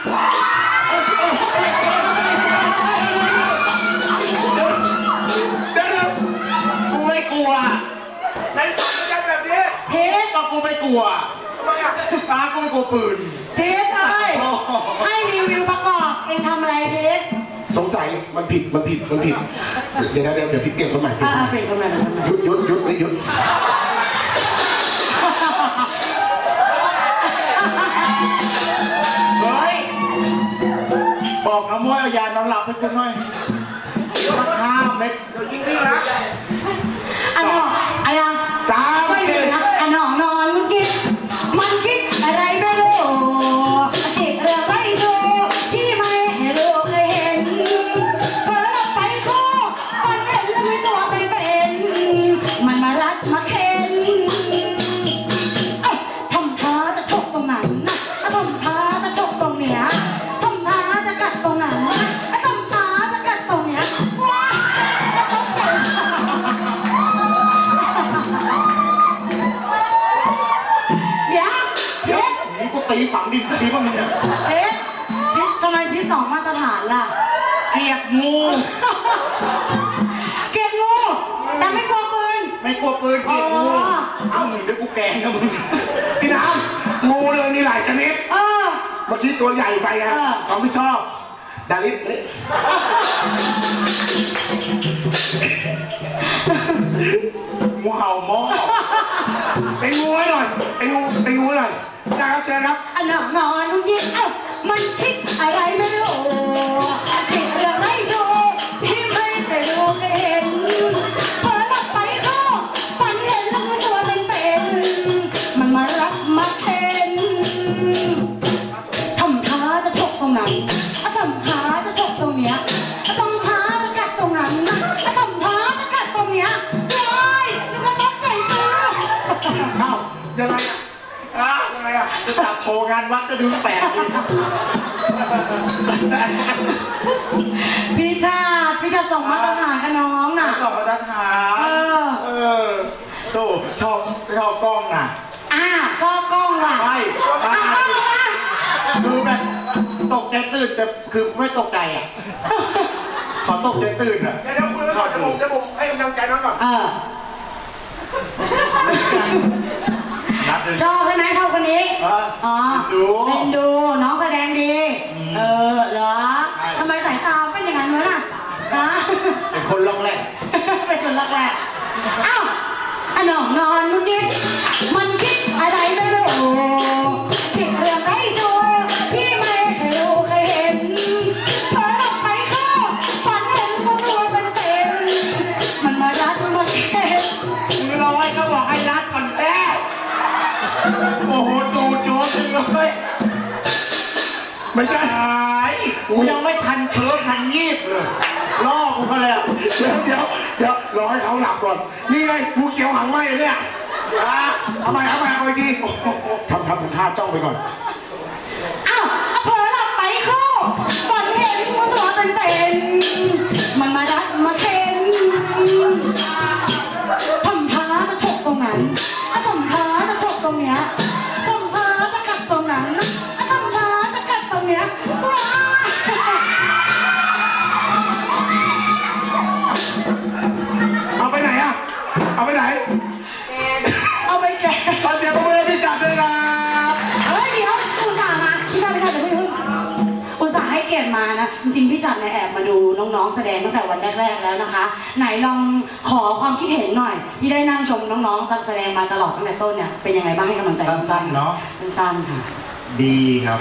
ในฝันกันแบบนี้เทสก็กูไม่กลัวทำไมอ่ะตากูไม่กลัวปืนเทสเลยให้รีวิวประกอบเองทำอะไรเทสสงสัยมันผิดมันผิดมันผิดเดี๋ยวเดี๋ยวเดี๋ยวพี่เปลี่ยนคนใหม่อ่าเปลี่ยนคนใหม่หยุดหยุดหยุดไม่หยุดเฮ้ยบอกน้ำม้วยยานอนหลับให้คุณหน่อยสักห้าเม็ดเดี๋ยวยิงพี่นะอันนองอันนองจ้าไม่ดีนะอันนองนอนมันคิดมันคิดอะไรไม่รู้คิดเรื่องไม่รู้ที่ไม่รู้เคยเห็นพอเราไปคู่มันเห็นแล้วไม่ตัวเป็นเป็นมันมารัดมาเข็นทำท่าจะชกตรงนั้นทำท่าจะชกตรงเนี้ยทำท่าจะกัดตรงนั้นทำท่าจะกัดตรงเนี้ยตีฝังดินซะดีป่ะมึงเนี่ยเอ๊ะทำไมที่สองมาตรฐานล่ะเกียกงูเกียกงูแต่ไม่กลัวปืนไม่กลัวปืนเกียกงูเอ้ามึงเดี๋ยวกูแกงนะมึงพี่น้ำงูเลยมีหลายชนิดเออเมื่อกี้ตัวใหญ่ไปนะเขาไม่ชอบดาริสงูเห่าหม้อไปงูให้หน่อยไปงูไปงูหน่อยนะครับเชิญครับอันนอนนอนนุ่งยิ้มเอ้ามันคิดอะไรไม่รู้คิดเรื่องไม่รู้ที่ไม่เคยรู้เคยเห็นพอหลับไปก็ฝันเห็นแล้วมันตัวเป็นเป็นมันมารักมาเข็นทำท่าจะชกตรงนั้นทำท่าจะชกตรงเนี้ยทำท่าจะกัดตรงนั้นทำท่าจะกัดตรงเนี้ยว้ายแล้วก็ต้องใส่ตัวเอ้ายังไงอ่ะยังไงอ่ะจะจับโชว์งานวัดจะดูแปลกดิพี่ชาติพี่ชาติส่งมาตรฐานกับน้องน่ะส่งมาตรฐานเออเออโตชอบชอบกล้องน่ะอ่าชอบกล้องว่ะใช่คือแบบตกใจตื่นแต่คือไม่ตกใจอ่ะขอตกใจตื่นอ่ะเดี๋ยวคุณก่อนจะผมจะผมให้กำลังใจน้องก่อนเออชอบใช่ไหมชอบคนนี้อ๋อเป็นดูน้องแสดงดีเออเหรอทำไมสายตาเป็นอย่างนั้นวะน่ะฮะเป็นคนล็อกแรกเป็นคนล็อกแรกอ้าวอันนอนนอนนุ่งยิ้มมันคิดอะไรไม่รู้คิดเรื่องไม่รู้ที่ไม่เคยรู้เคยเห็นพอหลับไปก็ฝันเห็นตัวตัวเป็นเป็นมันมารัดมาเข็นมือลอยเขาบอกให้รัดมันแท้โอ้โหดูโจ๊กเลยไม่ใช่กูยังไม่ทันเคิร์ฟทันยีบเลยล่อกูก็แล้วเดี๋ยวเดี๋ยวเดี๋ยวรอให้เขาหลับก่อนนี่ไงกูเขียวหางไหมเนี่ยทำไมทำไมเอาไปดีทำทำท่าจ้องไปก่อนอ้าวพอหลับไปคู่ฝันเห็นตัวตัวเป็นเป็นมันมาดักมาเข็นทำท่าจะฉกตรงนั้นทำท่าจะฉกตรงเนี้ยทำท่าจะกัดตรงนั้นทำท่าจะกัดตรงเนี้ยว้าจริงๆพี่ฉัดเนี่ยแอบมาดูน้องๆแสดงตั้งแต่วันแรกๆแล้วนะคะ ไหนลองขอความคิดเห็นหน่อย ที่ได้นั่งชมน้องๆแสดงมาตลอดตั้งแต่ต้นเนี่ยเป็นยังไงบ้างให้กำลังใจสั้นๆเนาะสั้นๆค่ะดีครับ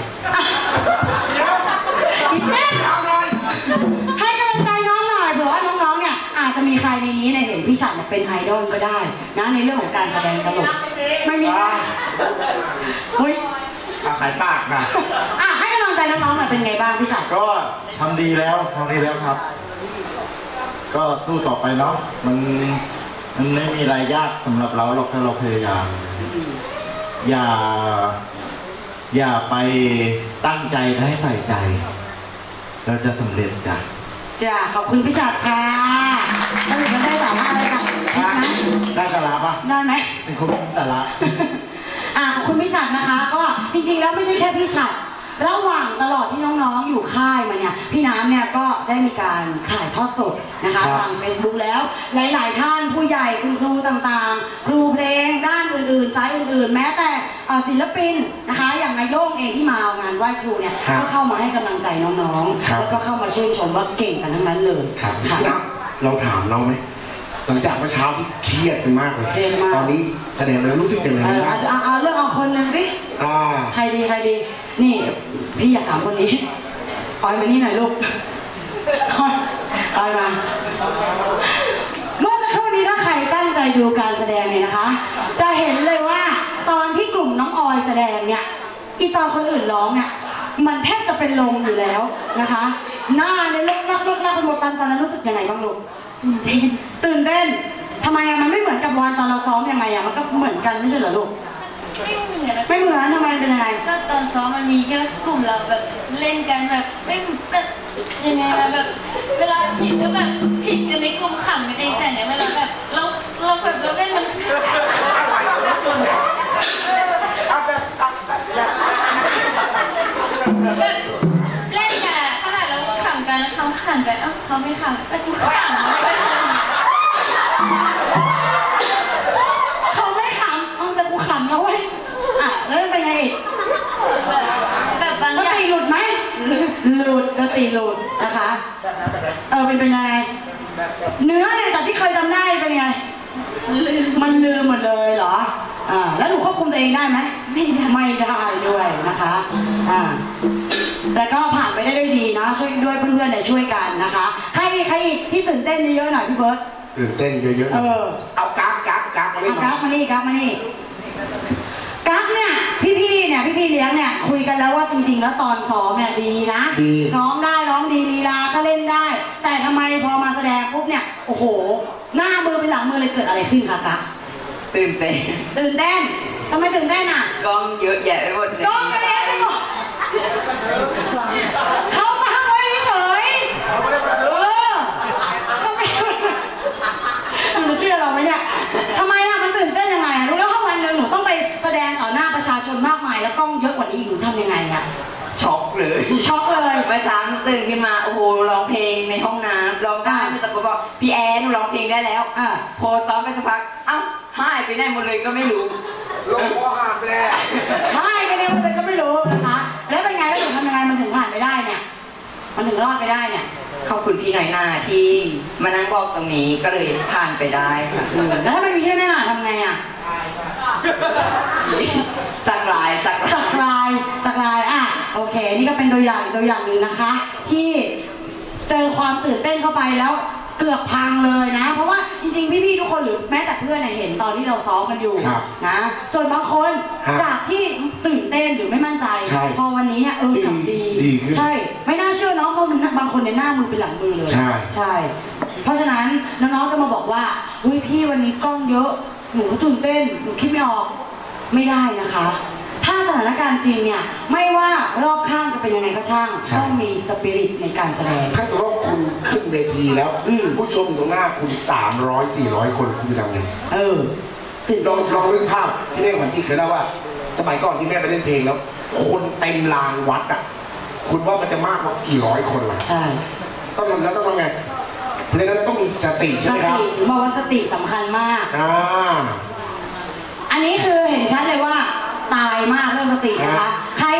อีกแม่ให้กำลังใจน้องหน่อยเผื่อว่าน้องๆเนี่ยอาจจะมีใครในนี้เนี่ยเห็นพี่ฉัดเนี่ยเป็นไอดอลก็ได้นะในเรื่องของการแสดงตลกไม่มีค่ะเฮ้ยอาขายปากนะอ่ะให้กำลังใจน้องๆหน่อยเป็นไงบ้างพี่ฉัดก็ทำดีแล้วทำดีแล้วครับ ก็สู้ต่อไปเนาะมันมันไม่มีอะไรยากสำหรับเราหรอกถ้าเราพยายาม อย่า อย่าไปตั้งใจให้ใส่ใจเราจะสำเร็จจ้ะจ้ะขอบคุณพี่ฉัดค่ะสรุปมันได้สาระอะไรกันนะได้สาระปะได้ไหมเป็นคนมีสาระอ่ะขอบคุณพี่ฉัดนะคะ ก็จริงๆแล้วไม่ใช่แค่พี่ฉัดระหว่างตลอดที่น้องๆอยู่ค่ายมาเนี่ยพี่น้ำเนี่ยก็ได้มีการถ่ายทอดสดนะคะทางเฟซบุ๊กแล้วหลายๆท่านผู้ใหญ่คุณครูต่างๆ ครูเพลงด้านอื่นๆสายอื่นๆ แม้แต่ศิลปินนะคะอย่างนายโย่งเองที่มางานไหว้ครูเนี่ยก็เข้ามาให้กำลังใจน้องๆแล้วก็เข้ามาชื่นชมว่าเก่งกันทั้งนั้นเลยครับค่ะนะเราถามเราไหมหลังจากเมื่อเช้าที่เครียดกันมากเลยเครียดมากตอนนี้แสดงแล้วรู้สึกยังไงเออบ้างเอาเอาเรื่องเอาคนหนึ่งสิอ่าใครดีใครดี นี่พี่อยากถามคนนี้ออยมานี่หน่อยลูกออยออยมา เมื่อสักครู่นี้ถ้าใครตั้งใจดูการแสดงเนี่ยนะคะ จะเห็นเลยว่าตอนที่กลุ่มน้องออยแสดงเนี่ยอีตอนคนอื่นร้องเนี่ยมันแทบจะเป็นลมอยู่แล้วนะคะ หน้าในลุกลักลุกลักไปหมดตอนนั้นรู้สึกยังไงบ้างลูกตื่นเต้นทำไมอะมันไม่เหมือนกับวันตอนเราซ้อมยังไงอะมันก็เหมือนกันไม่ใช่เหรอลูกไม่เหมือนนะไม่เหมือนทำไมเป็นยังไงก็ตอนซ้อมมันมีแค่กลุ่มเราแบบเล่นกันแบบไม่แบบยังไงนะแบบเวลาผิดก็แบบผิดกันในกลุ่มขำกันเองแต่เนี่ยเวลาแบบเราเราแบบเราเล่นมันแบบเล่นกันขนาดเราขำกันเขาขำกันเอ้าเขาไม่ขำแต่กูขำแล้วก็ขำเขาไม่ขำเอาแต่กูขำแล้วเว้ยอ่ะแล้วเป็นไงอีกแบบบางสอย่างติหลุดไหมหลุดสติหลุดนะคะเออเป็นเป็นยังไงเนื้อเนี่ยจากที่เคยจำได้เป็นไงมันลืมหมดเลยเหรออ่าแล้วหนูควบคุมตัวเองได้ไหมไม่ได้ไม่ได้ด้วยนะคะอ่าแต่ก็ผ่านไปได้ด้วยดีนะช่วยด้วยเพื่อนๆเนี่ยช่วยกันนะคะใครอีกใครอีกที่ตื่นเต้นเยอะๆหน่อยพี่เบิร์ตตื่นเต้นเยอะเออๆเอากราฟกราฟกราฟมาเล่นกั๊กมานี่กั๊กมานี่กั๊กเนี่ยพี่ๆเนี่ยพี่ๆเลี้ยงเนี่ยคุยกันแล้วว่าจริงๆแล้วตอนซ้อมเนี่ยดีนะร้องได้ร้องดีลีลาก็เล่นได้ แต่ทำไมพอมาแสดงปุ๊บเนี่ยโอ้โหหน้ามือเป็นหลังมือเลยเกิดอะไรขึ้นคะกั๊กตื่นเต้นตื่นเต้นทำไมตื่นเต้นอ่ะกล้องเยอะแยะไปหมดเลยกล้องอะไรไปหมดเขาตั้งไว้เฉยเออทำไมหนูเชื่อเราไหมเนี่ยทำไมอ่ะมันตื่นเต้นยังไงรู้แล้วถ้าวันหนึ่งหนูต้องไปแสดงต่อหน้าประชาชนมากมายแล้วกล้องเยอะกว่านี้อีกหนูทำยังไงอ่ะช็อกเลยช็อกเลยเมื่อเช้าตื่นขึ้นมาโอ้โหร้องเพลงในห้องน้ำร้องได้พี่ตะโกนบอกพี่แอนหนูร้องเพลงได้แล้วอ่ะโพสต์ซ้อมไปสักพักเอ้าหายไปไหนหมดเลยก็ไม่รู้ลงหัวหาดไปแล้วไม่กันเนี่ยมันก็ไม่รู้นะคะแล้วเป็นไงแล้วหนูทำยังไงมันถึงผ่านไปได้เนี่ยมันถึงรอดไปได้เนี่ยขอบคุณพี่หน่อยหน้าที่มานั่งบอกตรงนี้ก็เลยผ่านไปได้ค่ะอืมแล้วถ้าไม่มีที่แน่นอนทำไงอ่ะสักลายสักสัลายกลายสักลายอ่ะโอเค นี่ก็เป็นตัวอย่างตัวอย่างหนึ่งนะคะ ที่เจอความตื่นเต้นเข้าไปแล้วเกือบพังเลยนะ เพราะว่าจริงๆพี่ๆทุกคนหรือแม้แต่เพื่อนเนี่ยเห็นตอนที่เราซ้อมกันอยู่นะส่วนบางคนจากที่ตื่นเต้นหรือไม่มั่นใจพอวันนี้เนี่ยเออกลับดีใช่ไม่น่าเชื่อเนาะเพราะมันบางคนในหน้ามือเป็นหลังมือเลยใช่ใช่ เพราะฉะนั้นน้องๆจะมาบอกว่าอุ้ยพี่วันนี้กล้องเยอะหนูตื่นเต้นหนูคิดไม่ออกไม่ได้นะคะ ถ้าสถานการณ์จริงเนี่ยไม่ว่ารอบข้างจะเป็นยังไงก็ช่างต้องมีสปิริตในการแสดงถ้าสมมติว่าคุณขึ้นเวทีแล้วอืมผู้ชมอยู่ตรงหน้าคุณสามร้อยสี่ร้อยคนคุณจะทำไงเออตื่นลเต้องนลองนึกภาพที่แม่ขวัญจิตเคยเล่าว่า สมัยก่อนที่แม่ไปเล่นเพลงแล้ว คนเต็มลานวัดอ่ะคุณว่ามันจะมากกว่ากี่ร้อยคนล่ะใช่ต้องทำแล้วต้องทำไงเพราะฉะนั้นต้องมีสติสใช่ไหมครับติถึงบอกว่าสติสำคัญมากอ่าอันนี้คือเห็นชัดเลยว่าตายมากเรื่องสตินะคะ ใคร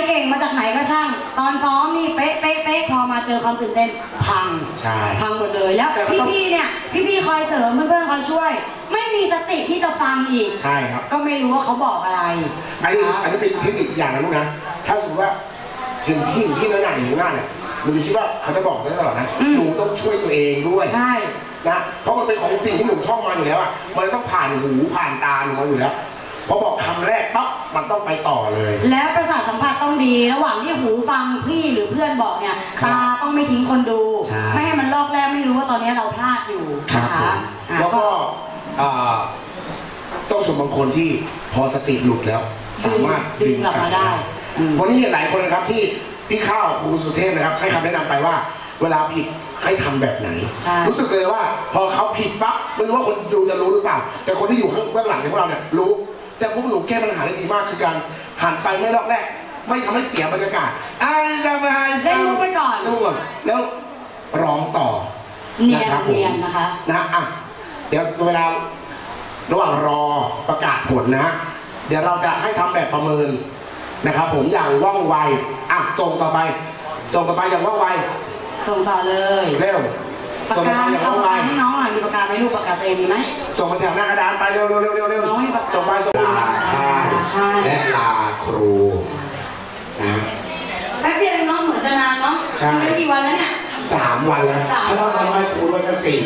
เก่งมาจากไหนก็ช่าง ตอนซ้อมนี่เป๊ะเป๊ะเป๊ะพอมาเจอความตื่นเต้นพังใช่พังหมดเลยแล้วพี่ๆเนี่ยพี่ๆคอยเสริมเพื่อนๆคอยช่วย ไม่มีสติที่จะฟังอีกใช่ครับก็ไม่รู้ว่าเขาบอกอะไรอันนี้อันนี้เป็นเทคนิคอย่างนะลูกนะถ้าสมมติว่าเห็นพี่ที่นั่นน่ะอยู่หน้าเนี่ยหนูคิดว่าเขาจะบอกได้ตลอดนะหนูต้องช่วยตัวเองด้วยใช่นะเพราะมันเป็นของสิ่งที่หนูท่องมาอยู่แล้วอ่ะมันต้องผ่านหูผ่านตาหนูมาอยู่แล้วพอบอกคำแรกปั๊บมันต้องไปต่อเลยแล้วประสาทสัมผัสต้องดีระหว่างที่หูฟังพี่หรือเพื่อนบอกเนี่ยตาต้องไม่ทิ้งคนดู ไม่ให้มันลอกแรกไม่รู้ว่าตอนนี้เราพลาดอยู่ครับนะคะแล้วก็อ่าต้องชมบางคนที่พอสติหลุดแล้ว สามารถดึงกลับมาได้วันนี้หลายคนนะครับที่พี่ข้าวครูสุเทพนะครับให้คำแนะนำไปว่า เวลาผิดให้ทำแบบไหน รู้สึกเลยว่าพอเขาผิดปั๊บไม่รู้ว่าคนดูจะรู้หรือเปล่า แต่คนที่อยู่ข้างเบื้องหลังในพวกเราเนี่ยรู้ แต่พวกหนูแก้ปัญหาได้ดีมากคือการหันไปไม่รอบแรก ไม่ทำให้เสียบรรยากาศอ่าจะมาเล่นมุกไปก่อนรู้ก่อนแล้วร้องต่อเนียนนะครับผมเนียนนะคะนะอ่ะเดี๋ยวเวลาระหว่างรอประกาศผลนะ เดี๋ยวเราจะให้ทำแบบประเมินนะครับ ผมอย่างว่องไวอ่ะส่งต่อไป ส่งต่อไปอย่างว่องไวส่งต่อเลยเร็วปากส่งต่กาอไปอย่างเอาว่องปากไวกาให้น้องหน่อยมีปากกาไหมลูกปากกาตัวเองมีไหมส่งมาแถวหน้ากระดานไปเร็วเร็วเร็วเร็วเร็วน้องมีปากกาส่งไปส่งลาค่ายและลาครูนะแป๊บเดียวเองน้องเหมือนจะนานเนาะใช่ไม่กี่วันแล้วเนี่ยสามวันแล้วสามวันถ้าเราทำให้ครูด้วยก็สี่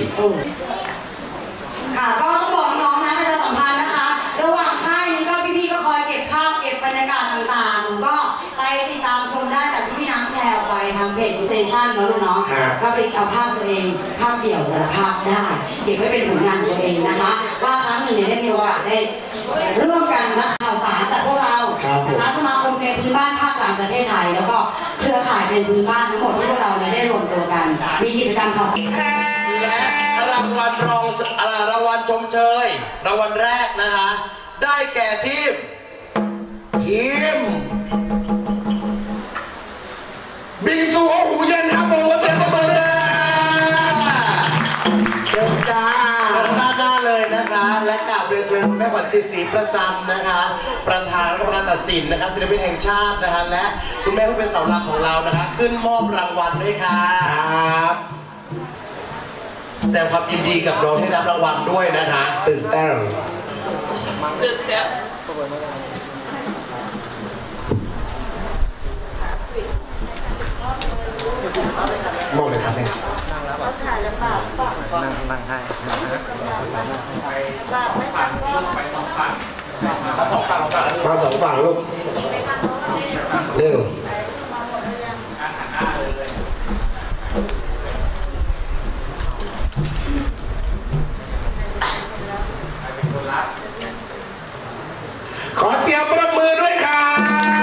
ค่ะก็ต้องบอกน้องๆนะประชาสัมพันธ์นะคะ ระหว่างค่ายนี้ก็พี่ๆก็คอยเก็บภาพเก็บบรรยากาศต่างๆหนูก็ไปติดตามชมได้จากที่พี่น้ำแชร์ออกไปทางเพจสเตชันเนาะลูกเนาะก็ไปเอาภาพตัวเองภาพเดี่ยวแต่ละภาพได้เก็บไว้เป็นผลงานตัวเองนะคะ ว่าครั้งหนึ่งเนี่ยได้มีโอกาสได้ร่วมกันนะข่าวสารจากพวกเรานะคะสมาคมเพลงพื้นบ้านภาคกลางประเทศไทยแล้วก็เครือข่ายเพลงพื้นบ้านทั้งหมดที่พวกเราเนี่ยได้รวมตัวกันมีกิจกรรมข่าวสารและรางวัลรองอ่ารางวัลชมเชยรางวัลแรกนะคะ ได้แก่ทีมทีมบิงซูโอหูเย็นครับผมมาเสียงประเมินเลยเชิญจ้าด้านหน้าเลยนะคะ และกราบเรียนเชิญแม่ขวัญจิตศรีประจันนะคะ ประธานกรรมการตัดสินนะคะศิลปินแห่งชาตินะคะ และคุณแม่ผู้เป็นเสาหลักของเรานะคะ ขึ้นมอบรางวัลด้วยค่ะครับแสดงความยินดีกับน้องที่รับรางวัลด้วยนะคะตื่นเต้นมองเลยครับเนี่ยนั่งให้มาสองฝั่งลูกเร็วขอเสียงปรบมือด้วยครับ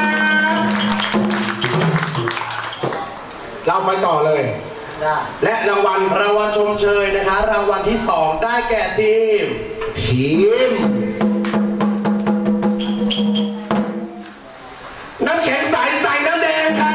เราไปต่อเลย และรางวัลรางวัลชมเชยนะคะ รางวัลที่สองได้แก่ทีมทีมน้ำแข็งใสใส่น้ำแดงครับ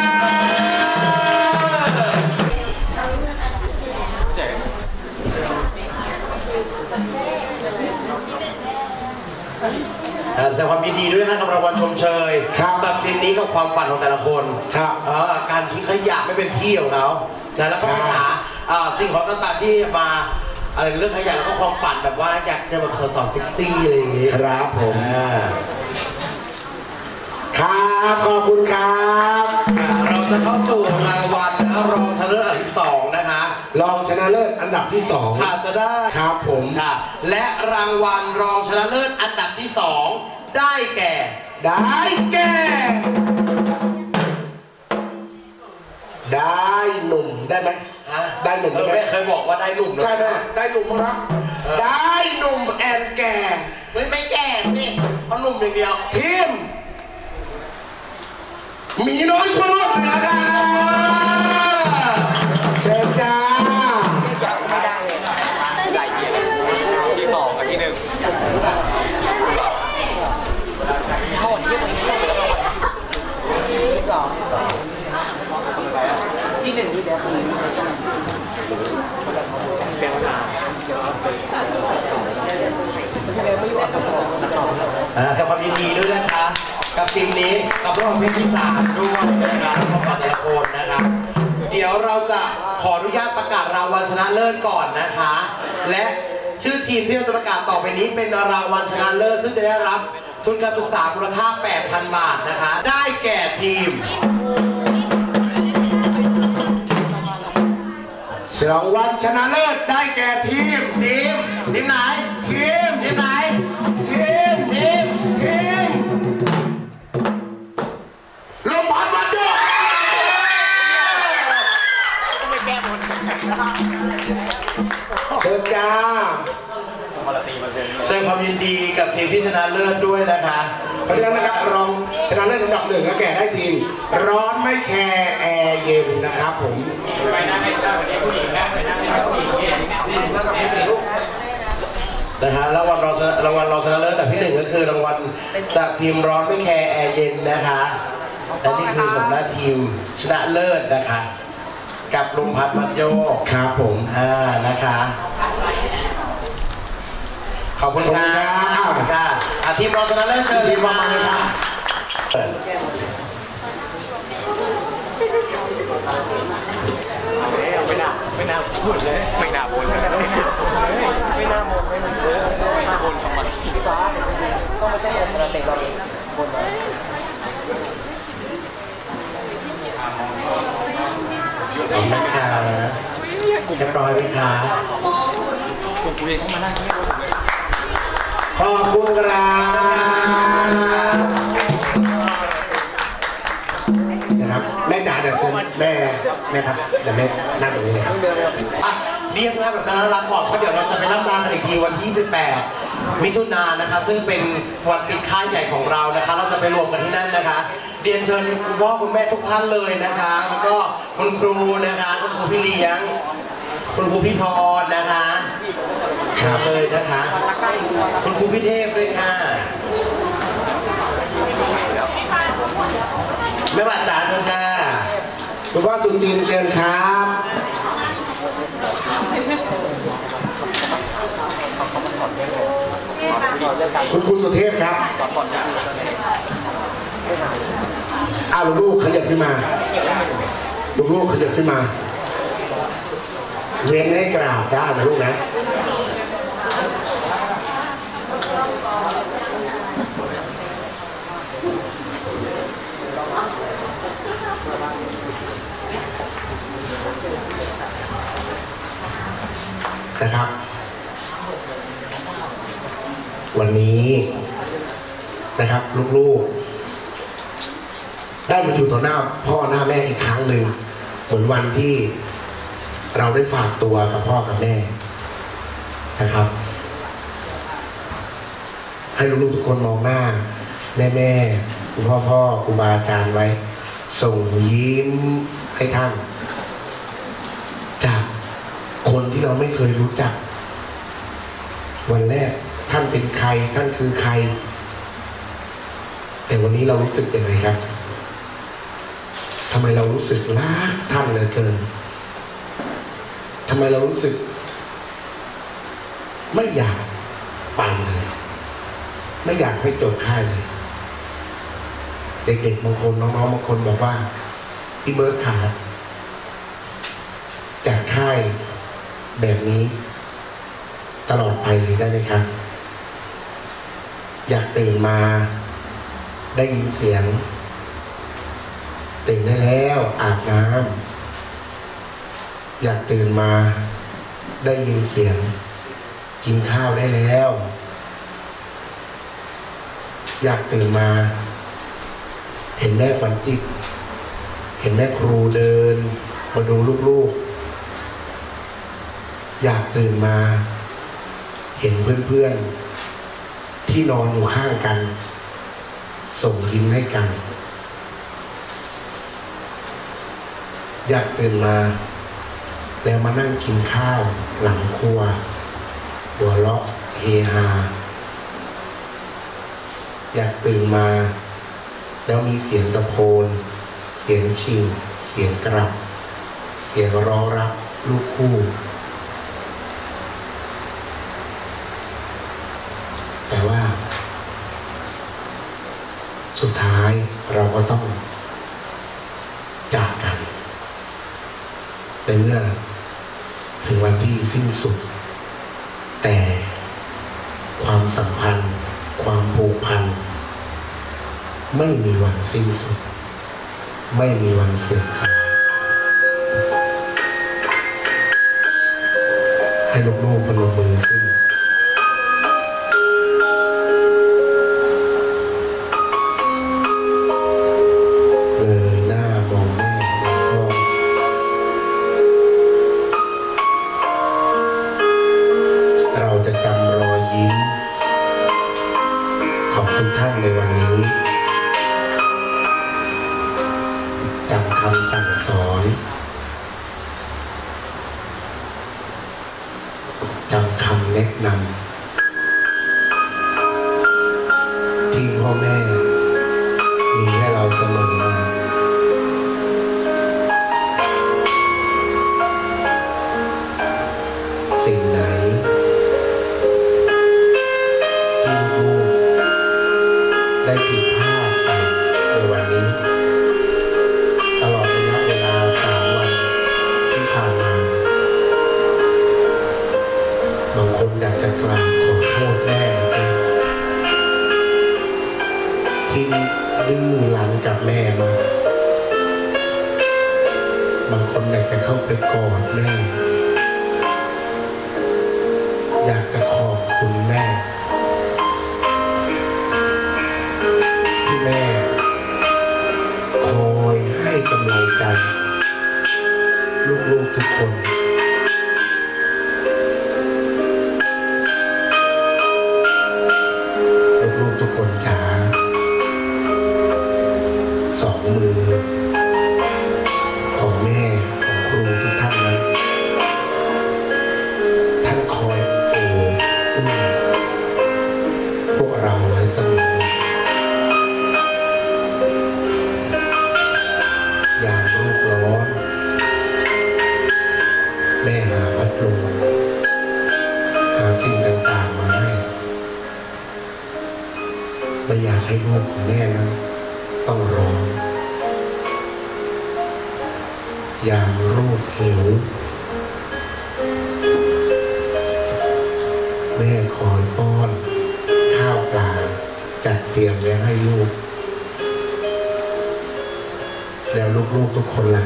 แต่ความยินดีด้วยนะกับรางวัลชมเชยครับกับทีมนี้กับความฝันของแต่ละคนครับเออการทิ้งขยะไม่เป็นที่ของเขานะแล้วก็ไปใช่หาอ่าสิ่งของต่างๆที่มาอะไรเรื่องขยะแล้วก็ความฝันแบบว่าอยากจะแบบสอนเซ็กซี่อะไรอย่างงี้ครับผมอ่าครับขอบคุณครับอ่าเราจะเข้าสู่รางวัลนะรองชนะเลิศอันดับที่สองนะคะรองชนะเลิศอันดับที่สองค่ะจะได้ครับผมค่ะและรางวัลรองชนะเลิศอันดับที่สองได้แก่ได้แก่ได้หนุ่มได้ไหมฮะได้หนุ่มเอได้อไหมแม่เคยบอกว่าได้หนุ่มนะใช่ไหมได้หนุ่มครับเออได้หนุ่มแอนแก่ไม่ไม่แก่สิเพราะหนุ่มอย่างเดียวทีมหมีน้อยพวกนะครับเชิญจ้าที่สองกับที่หนึ่งที่หนึ่งที่เดียวคือเป็นปัญหาอ่าแสดงความยินดีด้วยนะคะกับทีมนี้กับรอบเพลงที่สามด้วยนะครับขอบคุณแต่ละคนนะครับเดี๋ยวเราจะขออนุญาตประกาศรางวัลชนะเลิศก่อนนะคะและชื่อทีมที่เราจะประกาศต่อไปนี้เป็นรางวัลชนะเลิศซึ่งจะได้รับทุนการศึกษามูลค่า แปดพัน บาทนะคะได้แก่ทีมรางวัลชนะเลิศได้แก่ทีมทีมทีมไหนทีมทีมไหนทีมทีมทีมลมพัดมาด้วยเชิญจ้าแสดงความยินดีกับทีมที่ชนะเลิศด้วยนะคะเพราะฉะนั้นนะครับรองชนะเลิศอันดับหนึ่งก็แก่ได้ทีมร้อนไม่แคร์แอร์เย็นนะครับผมไปนั่งให้ได้วันนี้ผู้หญิงนะไปนั่งให้ผู้หญิงนะฮะรางวัลรองรางวัลรองชนะเลิศแต่ที่หนึ่งก็คือรางวัลจากทีมร้อนไม่แคร์แอร์เย็นนะคะและนี่คือผลหน้าทีมชนะเลิศนะคะกับลุงพัดมัดโยครับผมอ่านะคะขอบคุณครับค่ะทีมรองชนะเลิศเชิญทีมมาเลยค่ะไม่น่าไม่น่าพูดเลยไม่น่าบ่นเลยไม่น่าไม่น่าบ่นไม่น่าบ่นไม่น่าบ่นทำไมพี่ฟ้าต้องมาแจ้งผมเราเตะเราบ่นเลยขอบคุณค่ะเรียบร้อยไหมคะผมคุยเข้ามานั่งที่นี่เลยขอบคุณครับนะครับแม่จ๋าเดี๋ยวเชิญแม่แม่ครับเดี๋ยวแม่นั่งตรงนี้เลยครับอ่ะเรียกนะแบบนั้นรักก่อนเพราะเดี๋ยวเราจะไปรับงานกันอีกทีวันที่ยี่สิบแปดมิถุนายนนะคะซึ่งเป็นวันปิดค่ายใหญ่ของเรานะคะเราจะไปรวมกันที่นั่นนะคะเรียนเชิญคุณพ่อคุณแม่ทุกท่านเลยนะคะแล้วก็คุณครูนะคะคุณครูพี่เลี้ยงคุณครูพี่พรนะคะครับเลยนะคะคุณครูพี่เทพด้วยค่ะแม่บาดจ๋าเชิญค่ะคุณพ่อสุจินเชิญครับคุณครูสุเทพครับอ้าวลูกๆขยับขึ้นมาลูกๆขยับขึ้นมาเว้นให้กราบได้นะลูกนะนะครับวันนี้นะครับลูกๆได้มาอยู่ต่อหน้าพ่อหน้าแม่อีกครั้งหนึ่งเหมือนวันที่เราได้ฝากตัวกับพ่อกับแม่นะครับให้ลูกๆทุกคนมองหน้าแม่แม่คุณพ่อพ่อครูบาอาจารย์ไว้ส่งยิ้มให้ท่านจากคนที่เราไม่เคยรู้จักวันแรกท่านเป็นใครท่านคือใครแต่วันนี้เรารู้สึกยังไงครับทำไมเรารู้สึกรักท่านเหลือเกินทำไมเรารู้สึกไม่อยากไปเลยไม่อยากให้จบค่ายเลยเด็กๆบางคนน้องๆบางคนบอกว่าพี่เบิร์ดขาดจากค่ายแบบนี้ตลอดไปเลยได้ไหมครับอยากตื่นมาได้ยินเสียงตื่นได้แล้วอาบน้ำอยากตื่นมาได้ยินเสียงกินข้าวได้แล้วอยากตื่นมาเห็นแม่ฝันจิตเห็นแม่ครูเดินมาดูลูกๆอยากตื่นมาเห็นเพื่อนๆที่นอนอยู่ข้างกันส่งยิ้มให้กันอยากตื่นมาแล้วมานั่งกินข้าวหลังครัวหัวเราะเฮฮาอยากตื่นมาแล้วมีเสียงตะโพนเสียงชิงเสียงกรับเสียงร้องรับลูกคู่แต่ว่าสุดท้ายเราก็ต้องจากกันในเมื่อถึงวันที่สิ้นสุดแต่ความสัมพันธ์ความผูกพันไม่มีวันสิ้นสุดไม่มีวันเสื่อมคลายให้ลูกๆพนมมือขึ้นเงยหน้ามองแม่มองพ่อเราจะจำรอยยิ้มของทุกท่านในวันนี้จำคำสั่งสอนจำคำแนะนำที่พ่อแม่มีให้เราเสมอมาสิ่งไหนที่ลูกได้ผิดพลาดไปในวันนี้ตลอดระยะเวลาสามวันที่ผ่านมาบางคนอยากจะกราบขอโทษแม่เลยที่ดื้อรั้นกับแม่มาบางคนอยากจะเข้าไปกอดแม่อยากจะขอบคุณแม่ที่แม่คอยให้กำลังใจลูกๆทุกคนลูกๆทุกคนจ๋าสองมือของแม่ของครูทุกท่านนั้นท่านคอยโอบอุ้มพวกเราไว้เสมอยามลูกร้อนแม่หาพัดลมหาสิ่งต่างๆมาให้ไม่อยากให้ลูกของแม่นั้นต้องร้องยามลูกหิวแม่คอยป้อนข้าวปลาจัดเตรียมไว้ให้ลูกแล้วลูกๆทุกคนล่ะ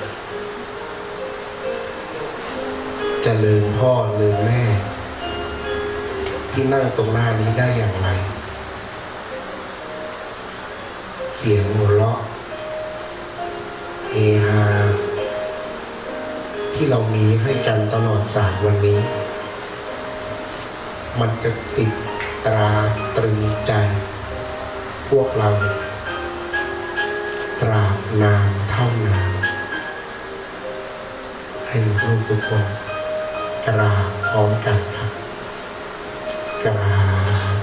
จะลืมพ่อลืมแม่ที่นั่งตรงหน้านี้ได้อย่างไรเสียงหัวเราะเฮฮาที่เรามีให้กันตลอดสามวันนี้มันจะติดตราตรึงใจพวกเราตราบนานเท่านานให้ลูกทุกคนกราบพร้อมกันครับกราบ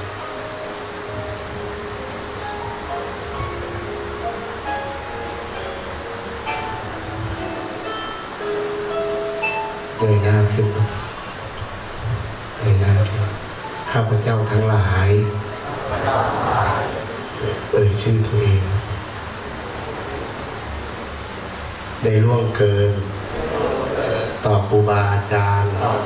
เงยหน้าขึ้นเงยหน้าขึ้นข้าพเจ้าทั้งหลายเอ่ยชื่อตัวเองได้ล่วงเกินต่อครูบาอาจารย์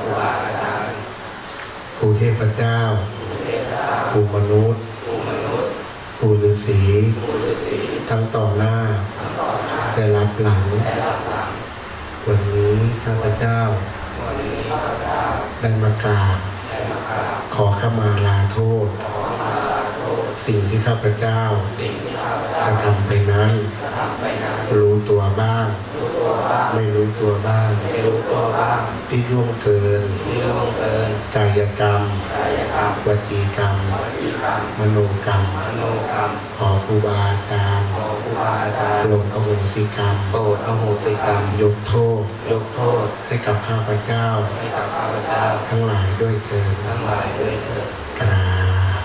ครูเทพเจ้าครูมนุษย์ครูฤาษีทั้งต่อหน้าและรับหลังวันนี้ข้าพเจ้าได้มากราบขอขมาลาโทษสิ่งที่ข้าพเจ้ากระทำไปนั้นรู้ตัวบ้างไม่รู้ตัวบ้างที่ล่วงเกินกายกรรมวจีกรรมมโนกรรมขอครูบาอาจารย์ลงอโหสิกรรมโปรดอโหสิกรรมยกโทษยกโทษให้กับข้าพเจ้าทั้งหลายด้วยเถิดกราบ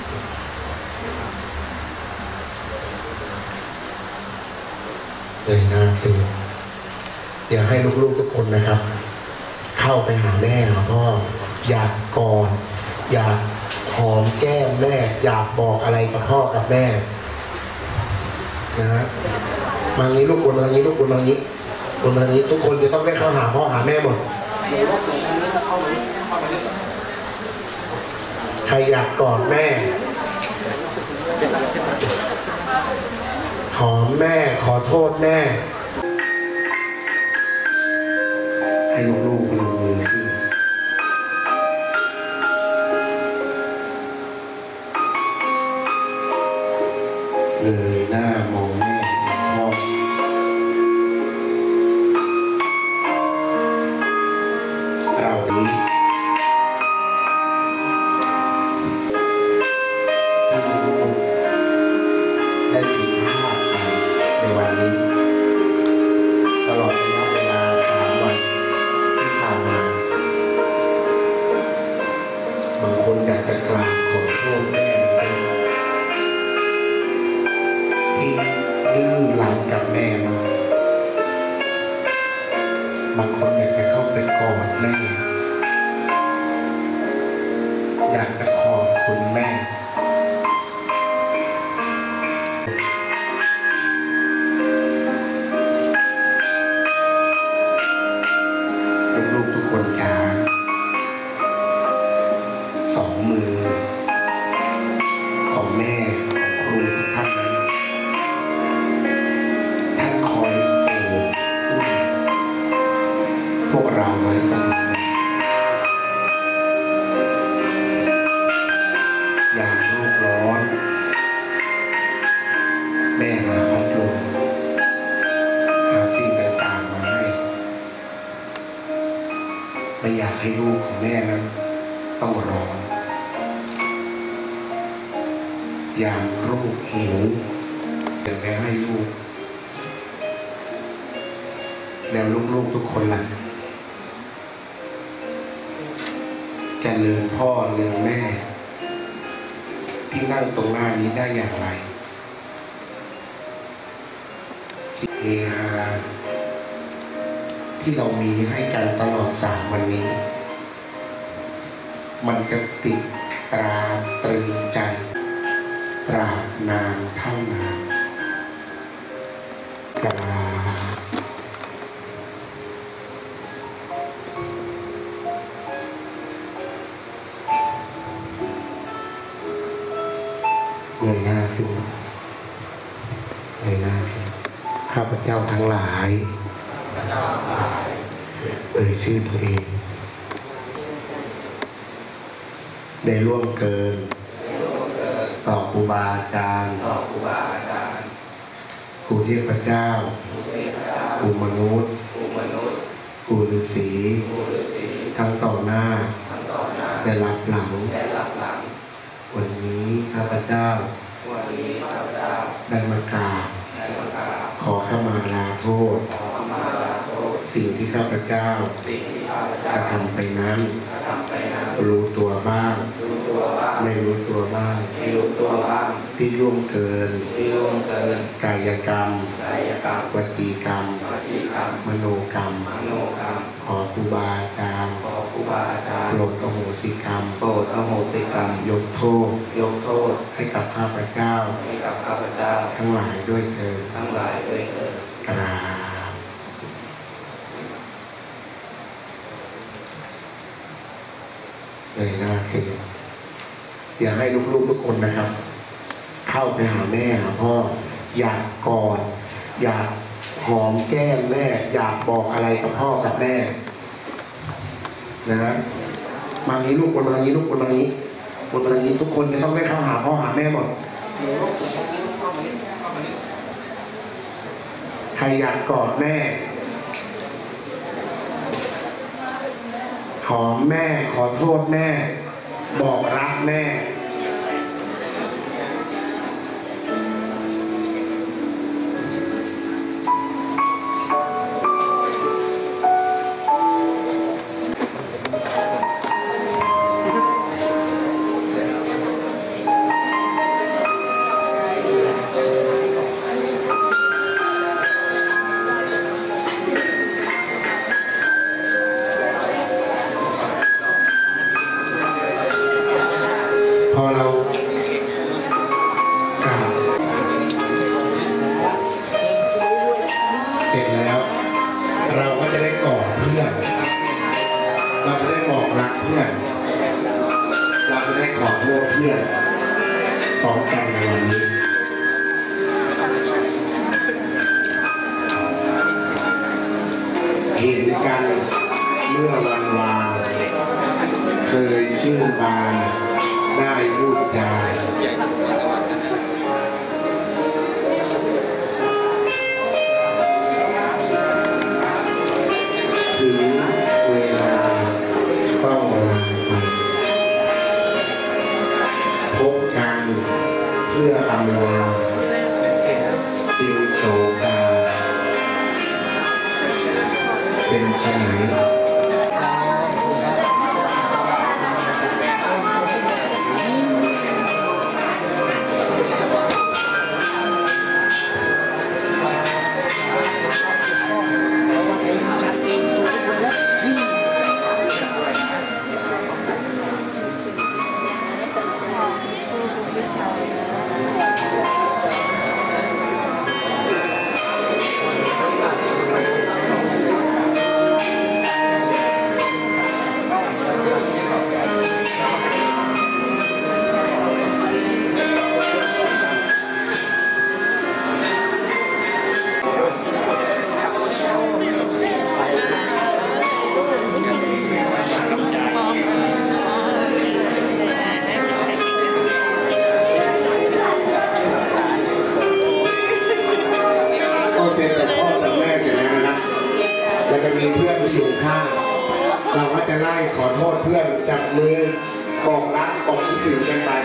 เลยหน้าคืออยากให้ลูกๆทุกคนนะครับเข้าไปหาแม่หาพ่ออยากกอดอยากหอมแก้มแม่อยากบอกอะไรกับพ่อกับแม่นะฮะมางี้ลูกคนมางี้ลูกคนมางี้คนมางี้ทุกคนจะต้องได้เข้าหาพ่อหาแม่หมดใครอยากกอดแม่หอมแม่ขอโทษแม่ให้ลูกๆลงมือขึ้นเลยหน้ามองแม่พ่อเรานี้ได้ผิดพลาดไปในวันนี้ตลอดระยะเวลาสามวันที่ผ่านมาบางคนอยากจะกราบขอโทษแม่ที่ดื้อรั้นกับแม่มาบางคนอยากจะเข้าไปกอดแม่อยากจะขอบคุณแม่ลูกๆทุกคนจ๋าสองมือของแม่ของครูทุกท่านนั้นท่านคอยโอบอุ้มพวกเราไว้เสมออย่างลูกร้อนแม่หาพัดลมหาสิ่งต่างๆมาให้ไม่อยากให้ลูกของแม่นั้นต้องร้อนอย่างลูกหิวอยากจะให้ลูกแล้วลูกๆทุกคนล่ะจะลืมพ่อลืมแม่ที่นั่งตรงหน้านี้ได้อย่างไรสิ่งเฮฮาที่เรามีให้กันตลอดสามวันนี้มันจะติดตราตรึงใจตราบนานเท่านานตราเงยหน้าขึ้นเงยหน้าขึ้นข้าพเจ้าทั้งหลายเอ่ยชื่อตัวเองได้ล่วงเกินต่อครูบาอาจารย์ครูเทพเจ้าครูมนุษย์ครูฤาษีทั้งต่อหน้าและรับหลังวันนี้ข้าพเจ้าได้มากราบขอเข้ามาลาโทษสิ่งที่ข้าพเจ้ากระทำไปนั้นรู้ตัวบ้างไม่รู้ตัวบ้างที่ล่วงเกินกายกรรมวจีกรรมมโนกรรมขอครูบาอาจารย์โปรดอโหสิกรรมโปรดอโหสิกรรมยกโทษยกโทษให้กับข้าพเจ้าให้กับข้าพเจ้าทั้งหลายด้วยเถิดทั้งหลายด้วยเถิดกราบเลยหน้าขึ้นอยากให้ลูกๆทุกคนนะครับเข้าไปหาแม่หาพ่ออยากกอดอยากหอมแก้มแม่อยากบอกอะไรกับพ่อกับแม่นะฮะมางี้ลูกคนมางี้ลูกคนมางี้คนมางี้ทุกคนจะต้องได้เข้าหาพ่อหาแม่หมดใครอยากกอดแม่หอมแม่ขอโทษแม่บอกรักแม่พอเรากราบพื่อนพร้อมกันในวันนี้เห็นกันเมื่อวันวานเคยชื่อบานได้พูดจาถึงเวลาต้องลาไปพบกันเพื่ออำลาจึงโศกาเป็นชนไหนเราก็จะไล่ขอโทษเพื่อนจับมือบอกรักบอกคิดถึงกันไป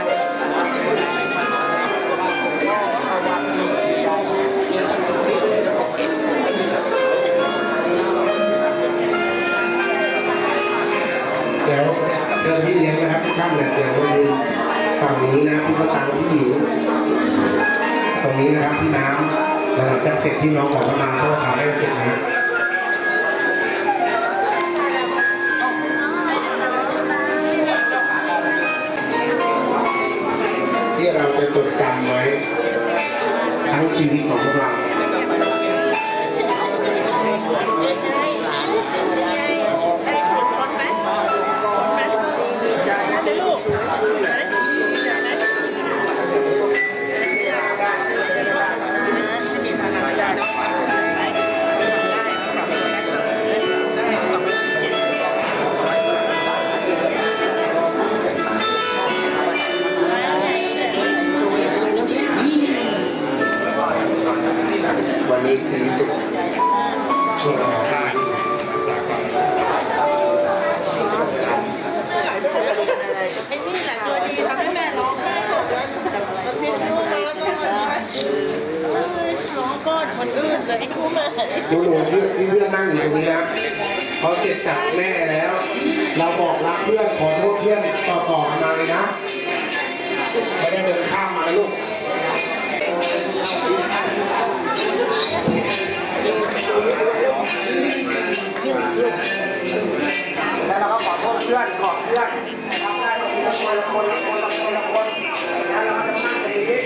เดี๋ยวเชิญพี่เลี้ยงนะครับข้ามเนี่ยเดี๋ยวไปดูฝั่งนี้นะพี่ก็ตามพี่หญิงตรงนี้นะครับพี่น้ำหลังจากเสร็จที่น้องบอกว่ามาก็ทำให้เสร็จนะที่เราจะจดจำไว้ทั้งชีวิตของพวกเราวันนี้คือสุดช่วงของการไอ้นี่แหละตัวดีทำให้แม่ร้องไห้ตกเลยมันพิมพ์ชู้มาก็ร้องก้อนคนอื่นเลยไอ้คู่แม่ดูหนูที่ที่เพื่อนนั่งอยู่ตรงนี้นะพอเสร็จจากแม่แล้ว เราบอกรักเพื่อนขอโทษเพื่อนต่อต่อมาเลยนะไม่ได้เดินข้ามมาลูกแล้วเราก็ขอโทษเพื่อนขอเพื่อนทำได้ก็คนละคนละคนละคนละคนแล้วเราก็จะนั่งอย่างนี้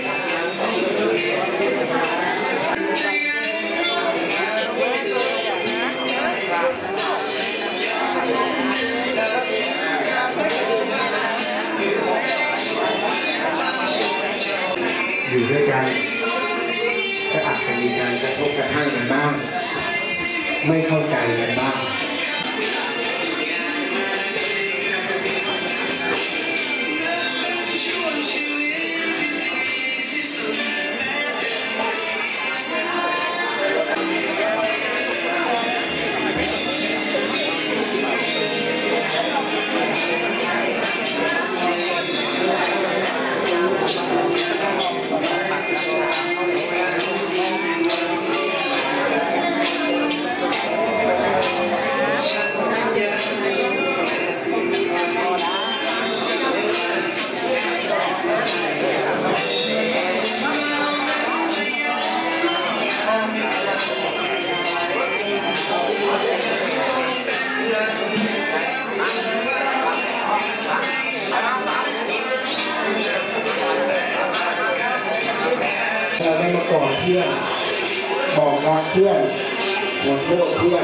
อยู่ด้วยกันก็อาจจะมีการกระทบกระทั่งกันบ้างไม่เข้าใจกันบ้างเราได้มากอดเพื่อนบอกรักเพื่อนขอโทษเพื่อน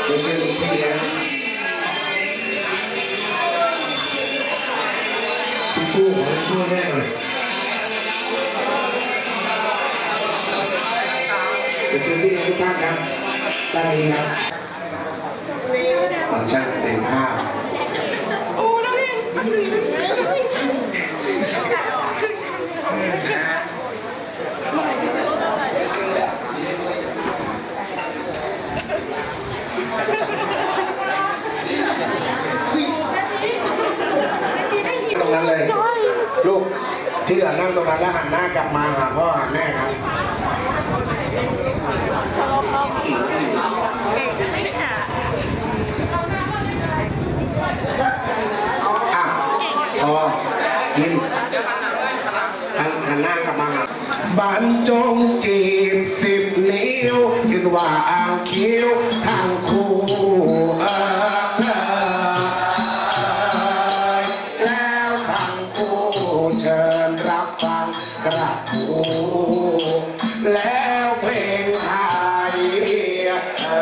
เดี๋ยวเชิญหลวงพี่นะทิชชู่ขอทิชชู่แม่หน่อยเดี๋ยวเชิญพี่น้องทุกท่านครับด้านนี้ครับขอช่างเป็นภาพตรงนั้นเลยลูกที่เหลือนั่งตรงนั้นแล้วหันหน้ากลับมาหาพ่อหาแม่ครับอ่ะพอกินหันหันหน้ากลับมาบรรจงจีบสิบนิ้วขึ้นว่าอ่างคิ้วทางคู่เออแล้วทางคู่เชิญรับฟังกระทู้แล้วเพลงไทยเอ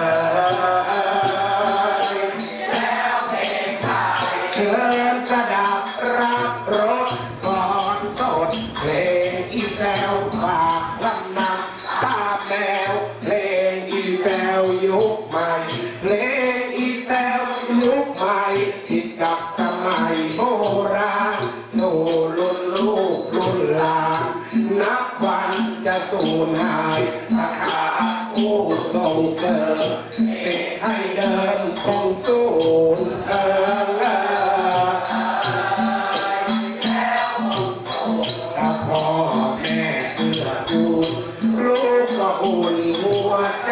อแล้วเพลงไทยเชิญสดับรับรสก่อนสดเพลงอีแซวฝากลำนำตาแมวเพลงอีแซวยุคใหม่เพลงอีแซวยุคใหม่ที่กับสมัยโบราณสู่รุ่นลูกรุ่นหลานนับวันจะสูญหายราคาผู้ส่งเสริมติดให้เดินคงสูญเออถ้าพ่อแม่เอื้อดูลูกก็อุ่นหัวใจ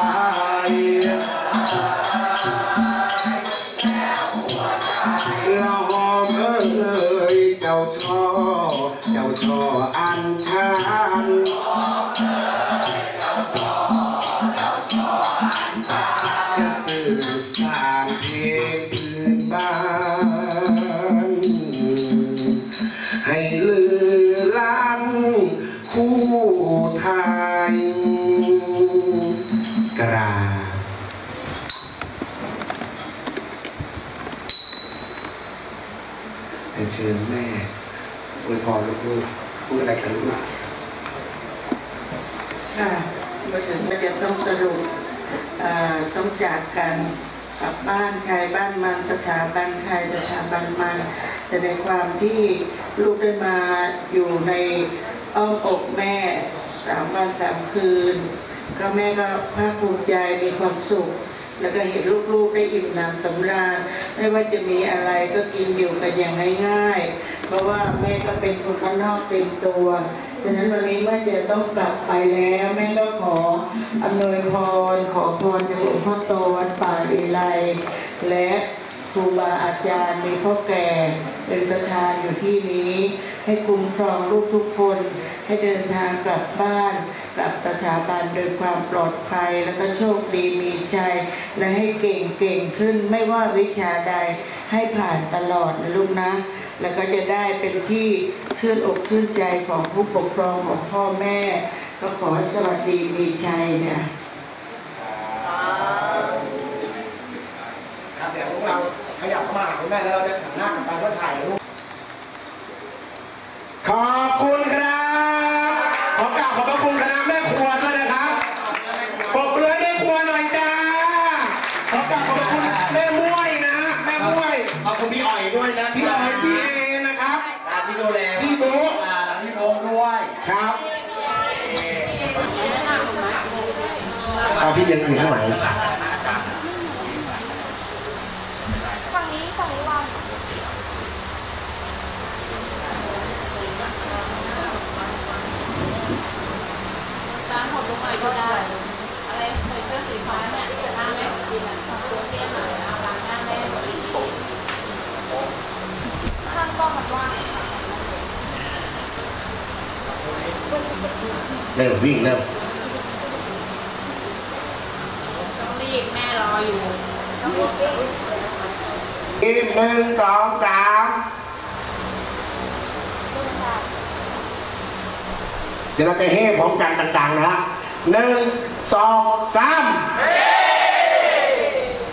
เราหอมเอ้ยเจ้าช่อเจ้าช่ออันชันจะสื่อสารเพลงพื้นบ้านให้ลือลั่นคู่ไทยกราบเชิญแม่อวยพรลูกๆพูดอะไรกันลูกค่ะมาถึงก็จะต้องสรุปต้องจากกันกลับบ้านใครบ้านมันสถาบันใครสถาบันมันแต่ในความที่ลูกได้มาอยู่ในอ้อมอกแม่สามวันสามคืนก็แม่ก็ภาคภูมิใจมีความสุขแล้วก็เห็นลูกๆได้อิ่มน้ำสำราญไม่ว่าจะมีอะไรก็กินอยู่กันอย่างง่ายๆเพราะว่าแม่ก็เป็นคนข้างนอกเต็มตัวฉะนั้นวันนี้เมื่อจะต้องกลับไปแล้วแม่ก็ขออำนวยพรขอพรจากหลวงพ่อโตวัดป่าลีไลและครูบาอาจารย์มีพ่อแก่เป็นประธานอยู่ที่นี้ให้คุ้มครองลูกทุกคนให้เดินทางกลับบ้านกลับสถาบันโดยความปลอดภัยแล้วก็โชคดีมีชัยและให้เก่งเก่งขึ้นไม่ว่าวิชาใดให้ผ่านตลอดนะลูกนะแล้วก็จะได้เป็นที่ชื่นอกชื่นใจของผู้ปกครองของพ่อแม่ก็ขอให้สวัสดีมีชัยเนี่ยครับเดี๋ยวพวกเราขยับมาคุณแม่แล้วเราจะหันหน้ากันไปเพื่อถ่ายรูปขอบคุณครับขอกราบขอบพระคุณคณะแม่ครัวด้วยนะครับปรบมือให้แม่ครัวหน่อยจ้าขอกราบขอบพระคุณแม่ม้วยนะแม่ม้วยขอบคุณพี่อ๋อยด้วยนะพี่อ๋อยพี่เอนะครับที่ดูแลพี่โบ๊ะพี่โบ๊ะด้วยครับเอาพี่ยังอยู่ข้างหลังฝั่งนี้ฝั่งนี้วางการหดลงหน่อยก็ได้อะไรใส่เสื้อสีฟ้าเนี่ยหน้าแม่ดีนะตัวเตี้ยหน่อยนะล้างหน้าแม่ข้างกล้องมันว่างเริ่มวิ่งเริ่มต้องรีบแม่รออยู่ต้องรีบอีกหนึ่งสองสามเดี๋ยวเราจะเฮ่พร้อมกันต่างๆนะหนึ่งสองสาม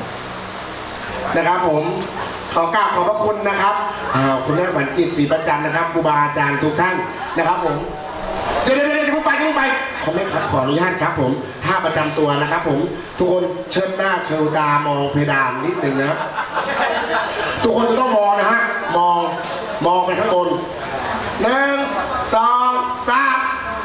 นะครับผมขอกราบขอบพระคุณนะครับคุณแม่ขวัญจิตศรีประจันนะครับครูบาอาจารย์ทุกท่านนะครับผมเดี๋ยวเดี๋ยวเดี๋ยวจะพุ่งไปพุ่งไปผมไม่ขออนุญาตครับผมท่าประจำตัวนะครับผมทุกคนเชิดหน้าเชิดตามองเพดานนิดหนึ่งนะทุกคนจะต้องมองนะฮะมองมองไปข้างบนหนึ่งสองสาม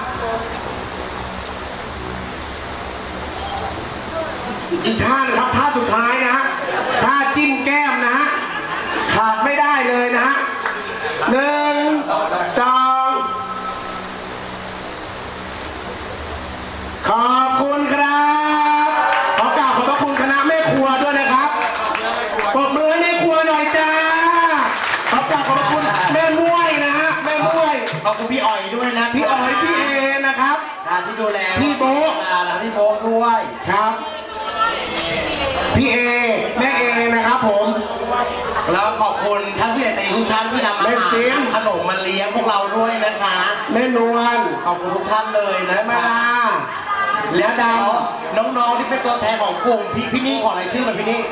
อีกท่านะครับท่าสุดท้ายนะฮะท่าจิ้มแก้มนะฮะขาดไม่ได้เลยนะฮะหนึ่งสองขอบคุณครับขอกราบขอบพระคุณคณะแม่ครัวด้วยนะครับปรบมือให้แม่ครัวหน่อยจ้าขอกราบขอบพระคุณแม่ม้วยนะฮะแม่ม้วยขอบคุณพี่อ๋อยด้วยนะพี่อ๋อยพี่เอนะครับที่ดูแลพี่โบ๊ะนะพี่โบ๊ะด้วยครับพี่เอแม่เอนะครับผมแล้วขอบคุณท่านผู้ใหญ่ใจทุกท่านที่นำอาหารขนมมาเลี้ยงพวกเราด้วยนะคะแม่นวลขอบคุณทุกท่านเลยนะมาลาแล้วดาวน้องๆที่เป็นตัวแทนของกลุ่มพี่พี่นี่ขออะไรชื่อหน่อยพี่นี่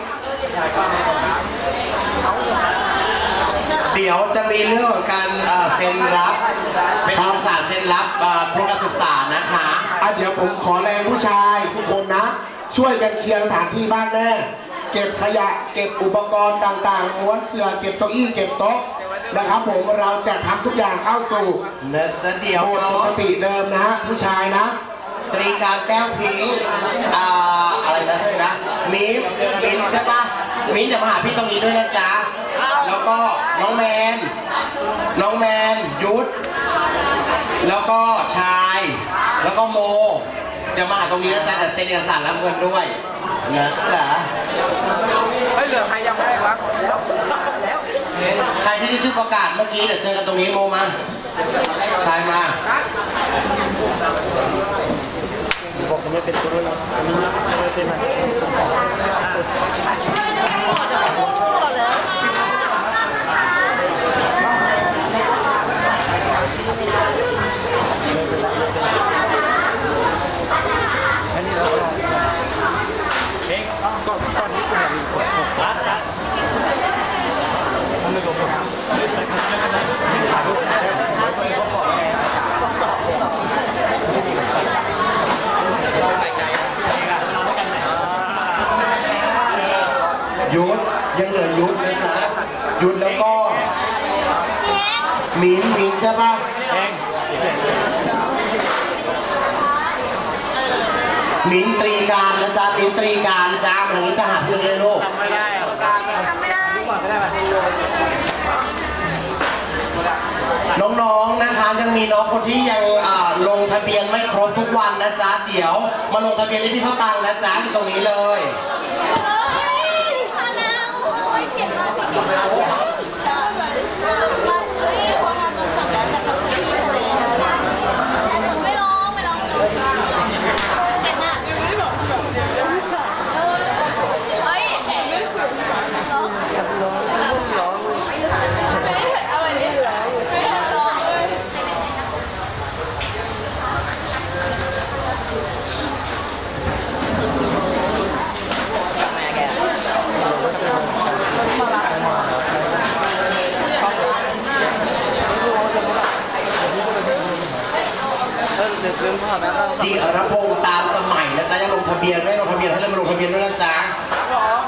เดี๋ยวจะมีเรื่องของการเซ็นรับเป็นเอกสารเซ็นรับโครงการศึกษานะคะเดี๋ยวผมขอแรงผู้ชายทุกคนนะช่วยกันเคลียร์สถานที่บ้านแม่เก็บขยะเก็บอุปกรณ์ต่างๆม้วนเสื่อเก็บเก้าอี้เก็บโต๊ะนะครับผมเราจะทำทุกอย่างเข้าสู่เดี๋ยวปกติเดิมนะฮะผู้ชายนะตรีการแก้วพิงอ่าอะไรนะใช่นะมิ้นมิ้นใช่ปะมิ้นจะมาหาพี่ตรงนี้ด้วยนะจ๊ะแล้วก็น้องแมนน้องแมนยุทธแล้วก็ชายแล้วก็โมจะมาหาตรงนี้นะจ๊ะแต่เซ็นเอกสารรับเงินด้วยนะจ๊ะไม่เหลือใครยังไม่ได้รับใครที่ได้ชื่อประกาศเมื่อกี้เดี๋ยวเจอกันตรงนี้โมมาชายมาบอกผมไม่เป็นตัวเลยอันนี้ไม่เป็นไรยุทธยังเหลือยุทธเลยนะยุทธแล้วก็มิ้นมิ้นใช่ปะมิ้นตรีการนะจ๊ะมิ้นตรีการจ้ามันอย่างนี้จะหาเพื่อนเรียนลูกทำไม่ได้ทำไม่ได้ไม่ได้น้องๆนะคะยังมีน้องคนที่ยังลงทะเบียนไม่ครบทุกวันนะจ๊ะเดี๋ยวมาลงทะเบียนที่พี่เขาตังนะจ๊ะอยู่ตรงนี้เลยจีรพงศ์ตามสมัยนะจ๊ะยังลงทะเบียนไม่ลงทะเบียนให้เราลงทะเบียนด้วยนะจ๊ะ